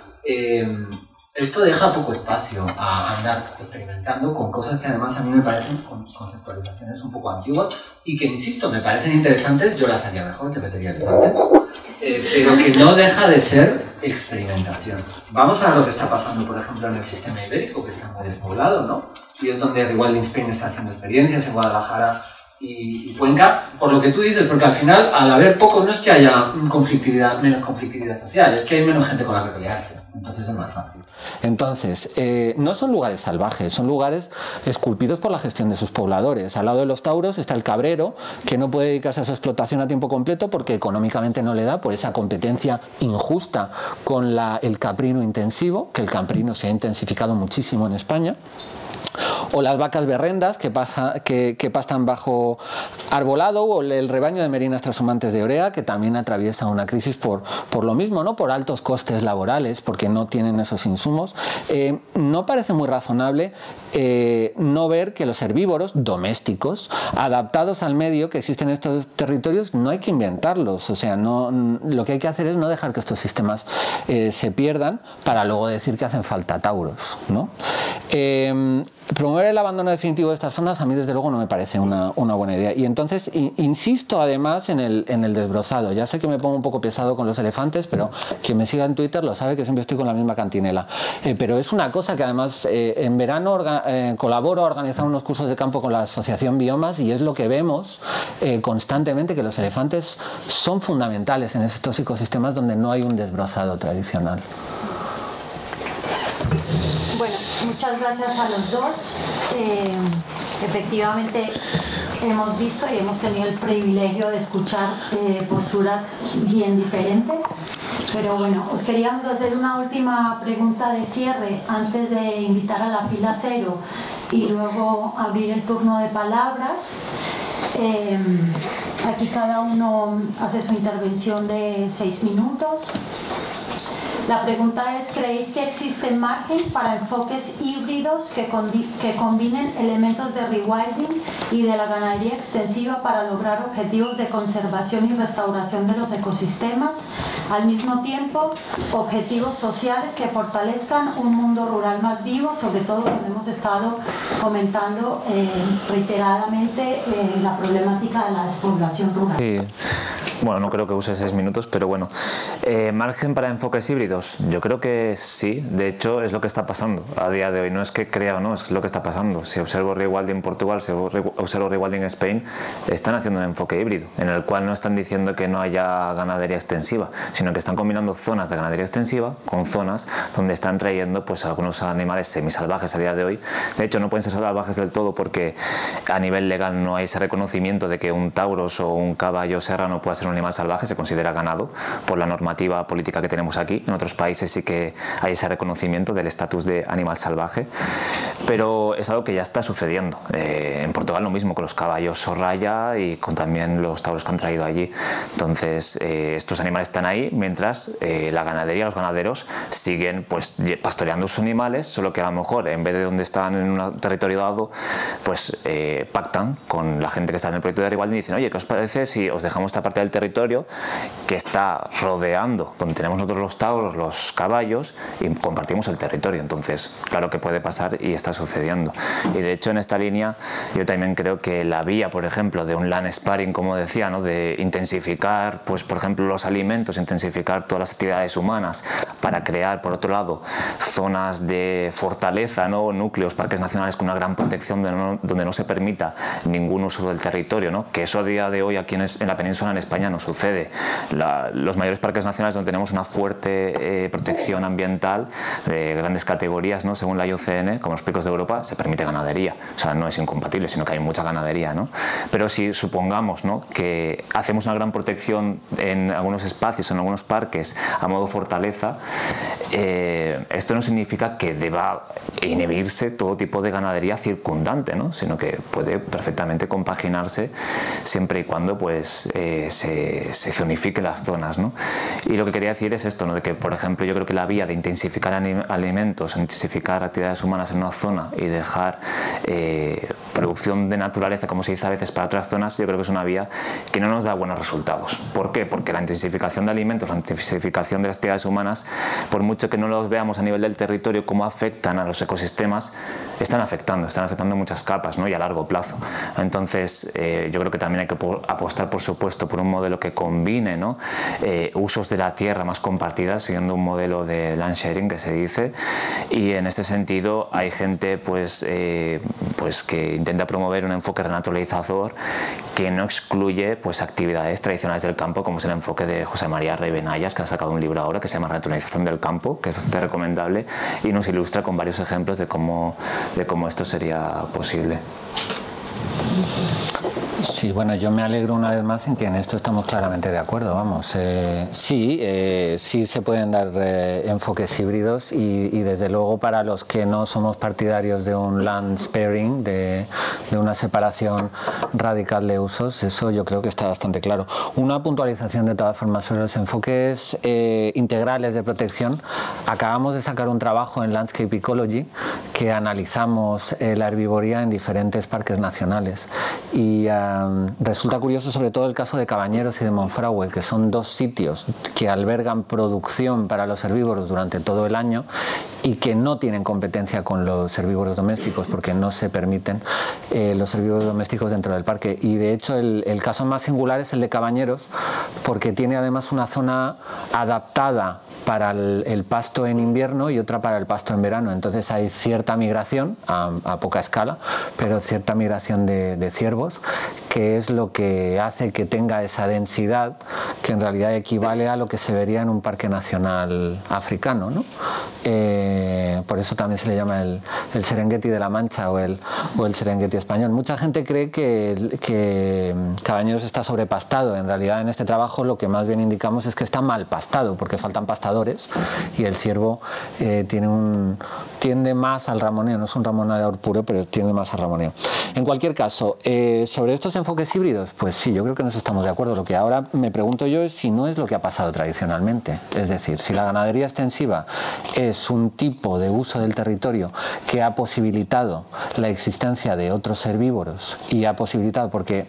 esto deja poco espacio a andar experimentando con cosas que además a mí me parecen conceptualizaciones un poco antiguas y que, insisto, me parecen interesantes, yo las haría mejor, te metería yo antes, pero que no deja de ser experimentación. Vamos a ver lo que está pasando, por ejemplo, en el sistema ibérico, que está muy despoblado, ¿no? Y es donde Rewilding Spain está haciendo experiencias en Guadalajara y Cuenca, por lo que tú dices, porque al final, al haber poco, no es que haya menos conflictividad social, es que hay menos gente con la que pelearte, entonces es más fácil. Entonces, no son lugares salvajes, son lugares esculpidos por la gestión de sus pobladores. Al lado de los tauros está el cabrero, que no puede dedicarse a su explotación a tiempo completo porque económicamente no le da por esa competencia injusta con el caprino intensivo, que el caprino se ha intensificado muchísimo en España. O las vacas berrendas que pastan bajo arbolado, o el rebaño de merinas trashumantes de Orea, que también atraviesa una crisis por lo mismo, ¿no? Por altos costes laborales, porque no tienen esos insumos. No parece muy razonable no ver que los herbívoros domésticos, adaptados al medio que existen en estos territorios, no hay que inventarlos. O sea, lo que hay que hacer es no dejar que estos sistemas se pierdan para luego decir que hacen falta tauros, ¿no? Promover el abandono definitivo de estas zonas a mí desde luego no me parece una buena idea, y entonces insisto además en el desbrozado. Ya sé que me pongo un poco pesado con los elefantes, pero quien me siga en Twitter lo sabe que siempre estoy con la misma cantinela, pero es una cosa que además en verano colaboro a organizar unos cursos de campo con la asociación Biomas, y es lo que vemos constantemente, que los elefantes son fundamentales en estos ecosistemas donde no hay un desbrozado tradicional. Bueno, muchas gracias a los dos. Efectivamente, hemos visto y hemos tenido el privilegio de escuchar posturas bien diferentes. Pero bueno, os queríamos hacer una última pregunta de cierre antes de invitar a la fila cero y luego abrir el turno de palabras. Aquí cada uno hace su intervención de 6 minutos. La pregunta es, ¿creéis que existe margen para enfoques híbridos que combinen elementos de rewilding y de la ganadería extensiva para lograr objetivos de conservación y restauración de los ecosistemas? Al mismo tiempo, objetivos sociales que fortalezcan un mundo rural más vivo, sobre todo cuando hemos estado comentando reiteradamente la problemática de la despoblación rural. Sí. Bueno, no creo que use 6 minutos, pero bueno. ¿Margen para enfoques híbridos? Yo creo que sí. De hecho, es lo que está pasando a día de hoy. No es que crea o no, es lo que está pasando. Si observo Rewilding Portugal, si observo Rewilding Spain, están haciendo un enfoque híbrido, en el cual no están diciendo que no haya ganadería extensiva, sino que están combinando zonas de ganadería extensiva con zonas donde están trayendo pues algunos animales semisalvajes a día de hoy. De hecho, no pueden ser salvajes del todo porque a nivel legal no hay ese reconocimiento de que un tauros o un caballo serrano pueda ser un animal salvaje, se considera ganado por la normativa política que tenemos aquí. En otros países sí que hay ese reconocimiento del estatus de animal salvaje, pero es algo que ya está sucediendo. En Portugal lo mismo con los caballos sorraya y con también los tauros que han traído allí. Entonces estos animales están ahí mientras la ganadería, los ganaderos siguen pues pastoreando sus animales, solo que a lo mejor en vez de donde están en un territorio dado pues pactan con la gente que está en el proyecto de Rewilding y dicen, oye, ¿qué os parece si os dejamos esta parte del territorio que está rodeando donde tenemos nosotros los tauros, los caballos, y compartimos el territorio? Entonces claro que puede pasar y está sucediendo. Y de hecho en esta línea yo también creo que la vía, por ejemplo, de un land sparing, como decía, ¿no? De intensificar pues por ejemplo los alimentos, intensificar todas las actividades humanas para crear por otro lado zonas de fortaleza, ¿no? Núcleos, parques nacionales con una gran protección donde no se permita ningún uso del territorio, ¿no? Que eso a día de hoy aquí en la península, en España, España no sucede. Los mayores parques nacionales donde tenemos una fuerte protección ambiental de grandes categorías, ¿no? Según la IUCN, como los picos de Europa, se permite ganadería. O sea, no es incompatible, sino que hay mucha ganadería, ¿no? Pero si supongamos, ¿no?, que hacemos una gran protección en algunos espacios, en algunos parques, a modo fortaleza, esto no significa que deba inhibirse todo tipo de ganadería circundante, ¿no?, sino que puede perfectamente compaginarse siempre y cuando pues, se zonifiquen las zonas, ¿no? Y lo que quería decir es esto, ¿no?, de que, por ejemplo, yo creo que la vía de intensificar alimentos, intensificar actividades humanas en una zona y dejar producción de naturaleza, como se dice a veces, para otras zonas, yo creo que es una vía que no nos da buenos resultados. ¿Por qué? Porque la intensificación de alimentos, la intensificación de las actividades humanas, por mucho que no los veamos a nivel del territorio cómo afectan a los ecosistemas, están afectando muchas capas, ¿no?, y a largo plazo. Entonces, yo creo que también hay que apostar, por supuesto, por un modelo que combine, ¿no?, usos de la tierra más compartidas, siguiendo un modelo de land sharing que se dice, y en este sentido hay gente pues que intenta promover un enfoque renaturalizador que no excluye pues actividades tradicionales del campo, como es el enfoque de José María Rey Benayas, que ha sacado un libro ahora que se llama Renaturalización del campo, que es bastante recomendable y nos ilustra con varios ejemplos de cómo esto sería posible. Sí, bueno, yo me alegro una vez más en que en esto estamos claramente de acuerdo, vamos. Sí se pueden dar enfoques híbridos y desde luego para los que no somos partidarios de un land sparing, de una separación radical de usos, eso yo creo que está bastante claro. Una puntualización de todas formas sobre los enfoques integrales de protección. Acabamos de sacar un trabajo en Landscape Ecology que analizamos la herbivoría en diferentes parques nacionales y resulta curioso sobre todo el caso de Cabañeros y de Monfragüe, que son dos sitios que albergan producción para los herbívoros durante todo el año y que no tienen competencia con los herbívoros domésticos porque no se permiten los herbívoros domésticos dentro del parque. Y de hecho el caso más singular es el de Cabañeros, porque tiene además una zona adaptada para el pasto en invierno y otra para el pasto en verano. Entonces hay cierta migración, a poca escala, pero cierta migración de ciervos, que es lo que hace que tenga esa densidad que en realidad equivale a lo que se vería en un parque nacional africano, ¿no? Por eso también se le llama el Serengeti de la Mancha o el Serengeti español. Mucha gente cree que Cabañeros está sobrepastado. En realidad en este trabajo lo que más bien indicamos es que está mal pastado porque faltan pastadores y el ciervo tiende más al ramoneo. No es un ramoneador puro, pero tiende más al ramoneo. En cualquier caso, sobre estos enfoques híbridos, pues sí, yo creo que nos estamos de acuerdo. Lo que ahora me pregunto yo es si no es lo que ha pasado tradicionalmente. Es decir, si la ganadería extensiva es un tipo de uso del territorio que ha posibilitado la existencia de otros herbívoros y ha posibilitado porque,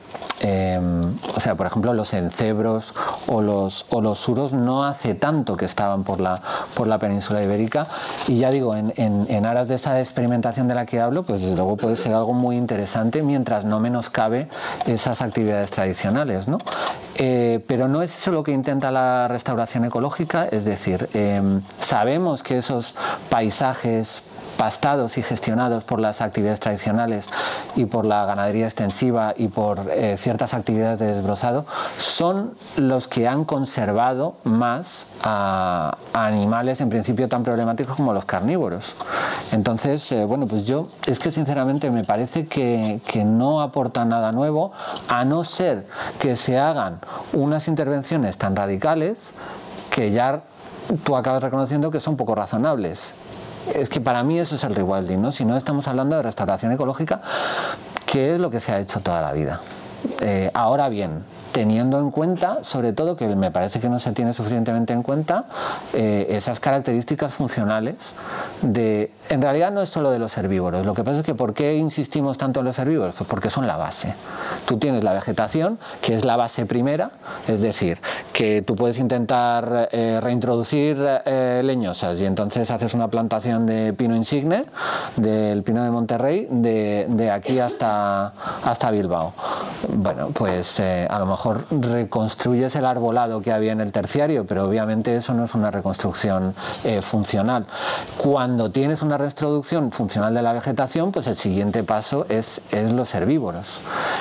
o sea, por ejemplo, los encebros o los suros no hace tanto que estaban por la península ibérica y ya digo, en aras de esa experimentación de la que hablo, pues desde luego puede ser algo muy interesante mientras no menoscabe esas actividades tradicionales, ¿no? Pero no es eso lo que intenta la restauración ecológica, es decir, sabemos que esos paisajes pastados y gestionados por las actividades tradicionales y por la ganadería extensiva y por ciertas actividades de desbrozado son los que han conservado más a animales en principio tan problemáticos como los carnívoros. Entonces, bueno, pues yo es que sinceramente me parece que no aporta nada nuevo, a no ser que se hagan unas intervenciones tan radicales que ya tú acabas reconociendo que son poco razonables. Es que para mí eso es el rewilding, ¿no? Si no estamos hablando de restauración ecológica, que es lo que se ha hecho toda la vida. Ahora bien, teniendo en cuenta, sobre todo, que me parece que no se tiene suficientemente en cuenta, esas características funcionales de... En realidad no es solo de los herbívoros, lo que pasa es que ¿por qué insistimos tanto en los herbívoros? Pues porque son la base. Tú tienes la vegetación, que es la base primera, es decir, que tú puedes intentar reintroducir leñosas y entonces haces una plantación de pino insigne, del pino de Monterrey, de aquí hasta Bilbao. Bueno, pues a lo mejor reconstruyes el arbolado que había en el terciario, pero obviamente eso no es una reconstrucción funcional. Cuando tienes una reintroducción funcional de la vegetación, pues el siguiente paso es los herbívoros.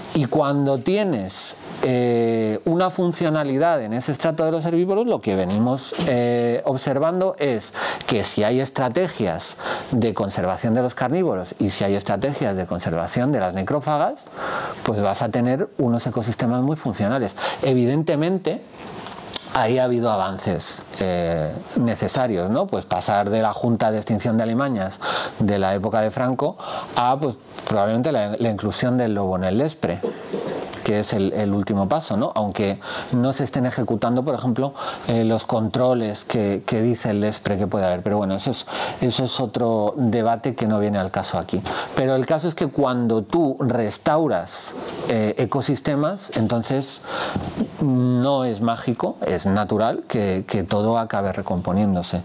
Y cuando tienes una funcionalidad en ese estrato de los herbívoros, lo que venimos observando es que si hay estrategias de conservación de los carnívoros y si hay estrategias de conservación de las necrófagas, pues vas a tener unos ecosistemas muy funcionales. Evidentemente, ahí ha habido avances necesarios, ¿no? Pues pasar de la Junta de Extinción de Alimañas de la época de Franco a pues, probablemente la inclusión del lobo en el Lespre, que es el último paso, ¿no? Aunque no se estén ejecutando, por ejemplo, los controles que dice el Lespre que puede haber. Pero bueno, eso es otro debate que no viene al caso aquí. Pero el caso es que cuando tú restauras ecosistemas, entonces no es mágico, es natural que todo acabe recomponiéndose.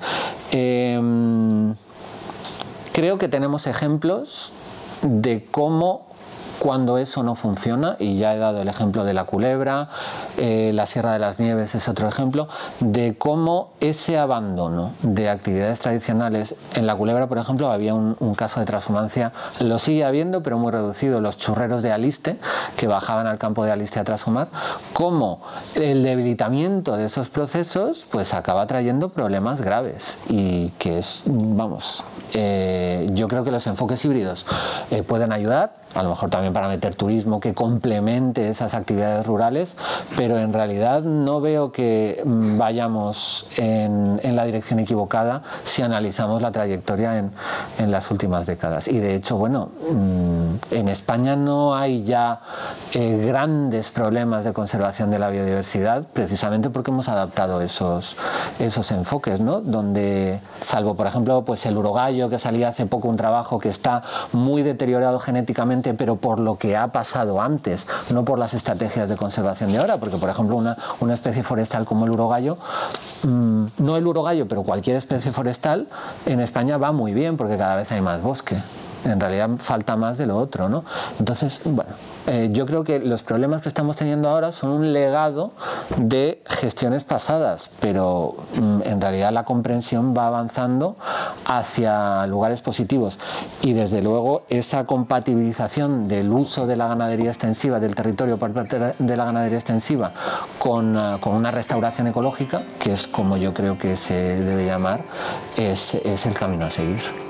Creo que tenemos ejemplos de cómo cuando eso no funciona, y ya he dado el ejemplo de la culebra, la Sierra de las Nieves es otro ejemplo, de cómo ese abandono de actividades tradicionales, en la culebra por ejemplo había un caso de transhumancia, lo sigue habiendo pero muy reducido, los churreros de Aliste que bajaban al campo de Aliste a trashumar, cómo el debilitamiento de esos procesos pues acaba trayendo problemas graves y que es, vamos, yo creo que los enfoques híbridos pueden ayudar, a lo mejor también para meter turismo que complemente esas actividades rurales, pero en realidad no veo que vayamos en la dirección equivocada si analizamos la trayectoria en las últimas décadas. Y de hecho, bueno, en España no hay ya grandes problemas de conservación de la biodiversidad, precisamente porque hemos adaptado esos enfoques, ¿no? Donde, salvo por ejemplo pues el urogallo, que salía hace poco un trabajo que está muy deteriorado genéticamente, pero por lo que ha pasado antes, no por las estrategias de conservación de ahora, porque por ejemplo una especie forestal como el urogallo, no el urogallo, pero cualquier especie forestal en España va muy bien porque cada vez hay más bosque. En realidad falta más de lo otro, ¿no? Entonces, bueno, yo creo que los problemas que estamos teniendo ahora son un legado de gestiones pasadas, pero en realidad la comprensión va avanzando hacia lugares positivos y desde luego esa compatibilización del uso de la ganadería extensiva, del territorio por parte de la ganadería extensiva con una restauración ecológica, que es como yo creo que se debe llamar, es el camino a seguir.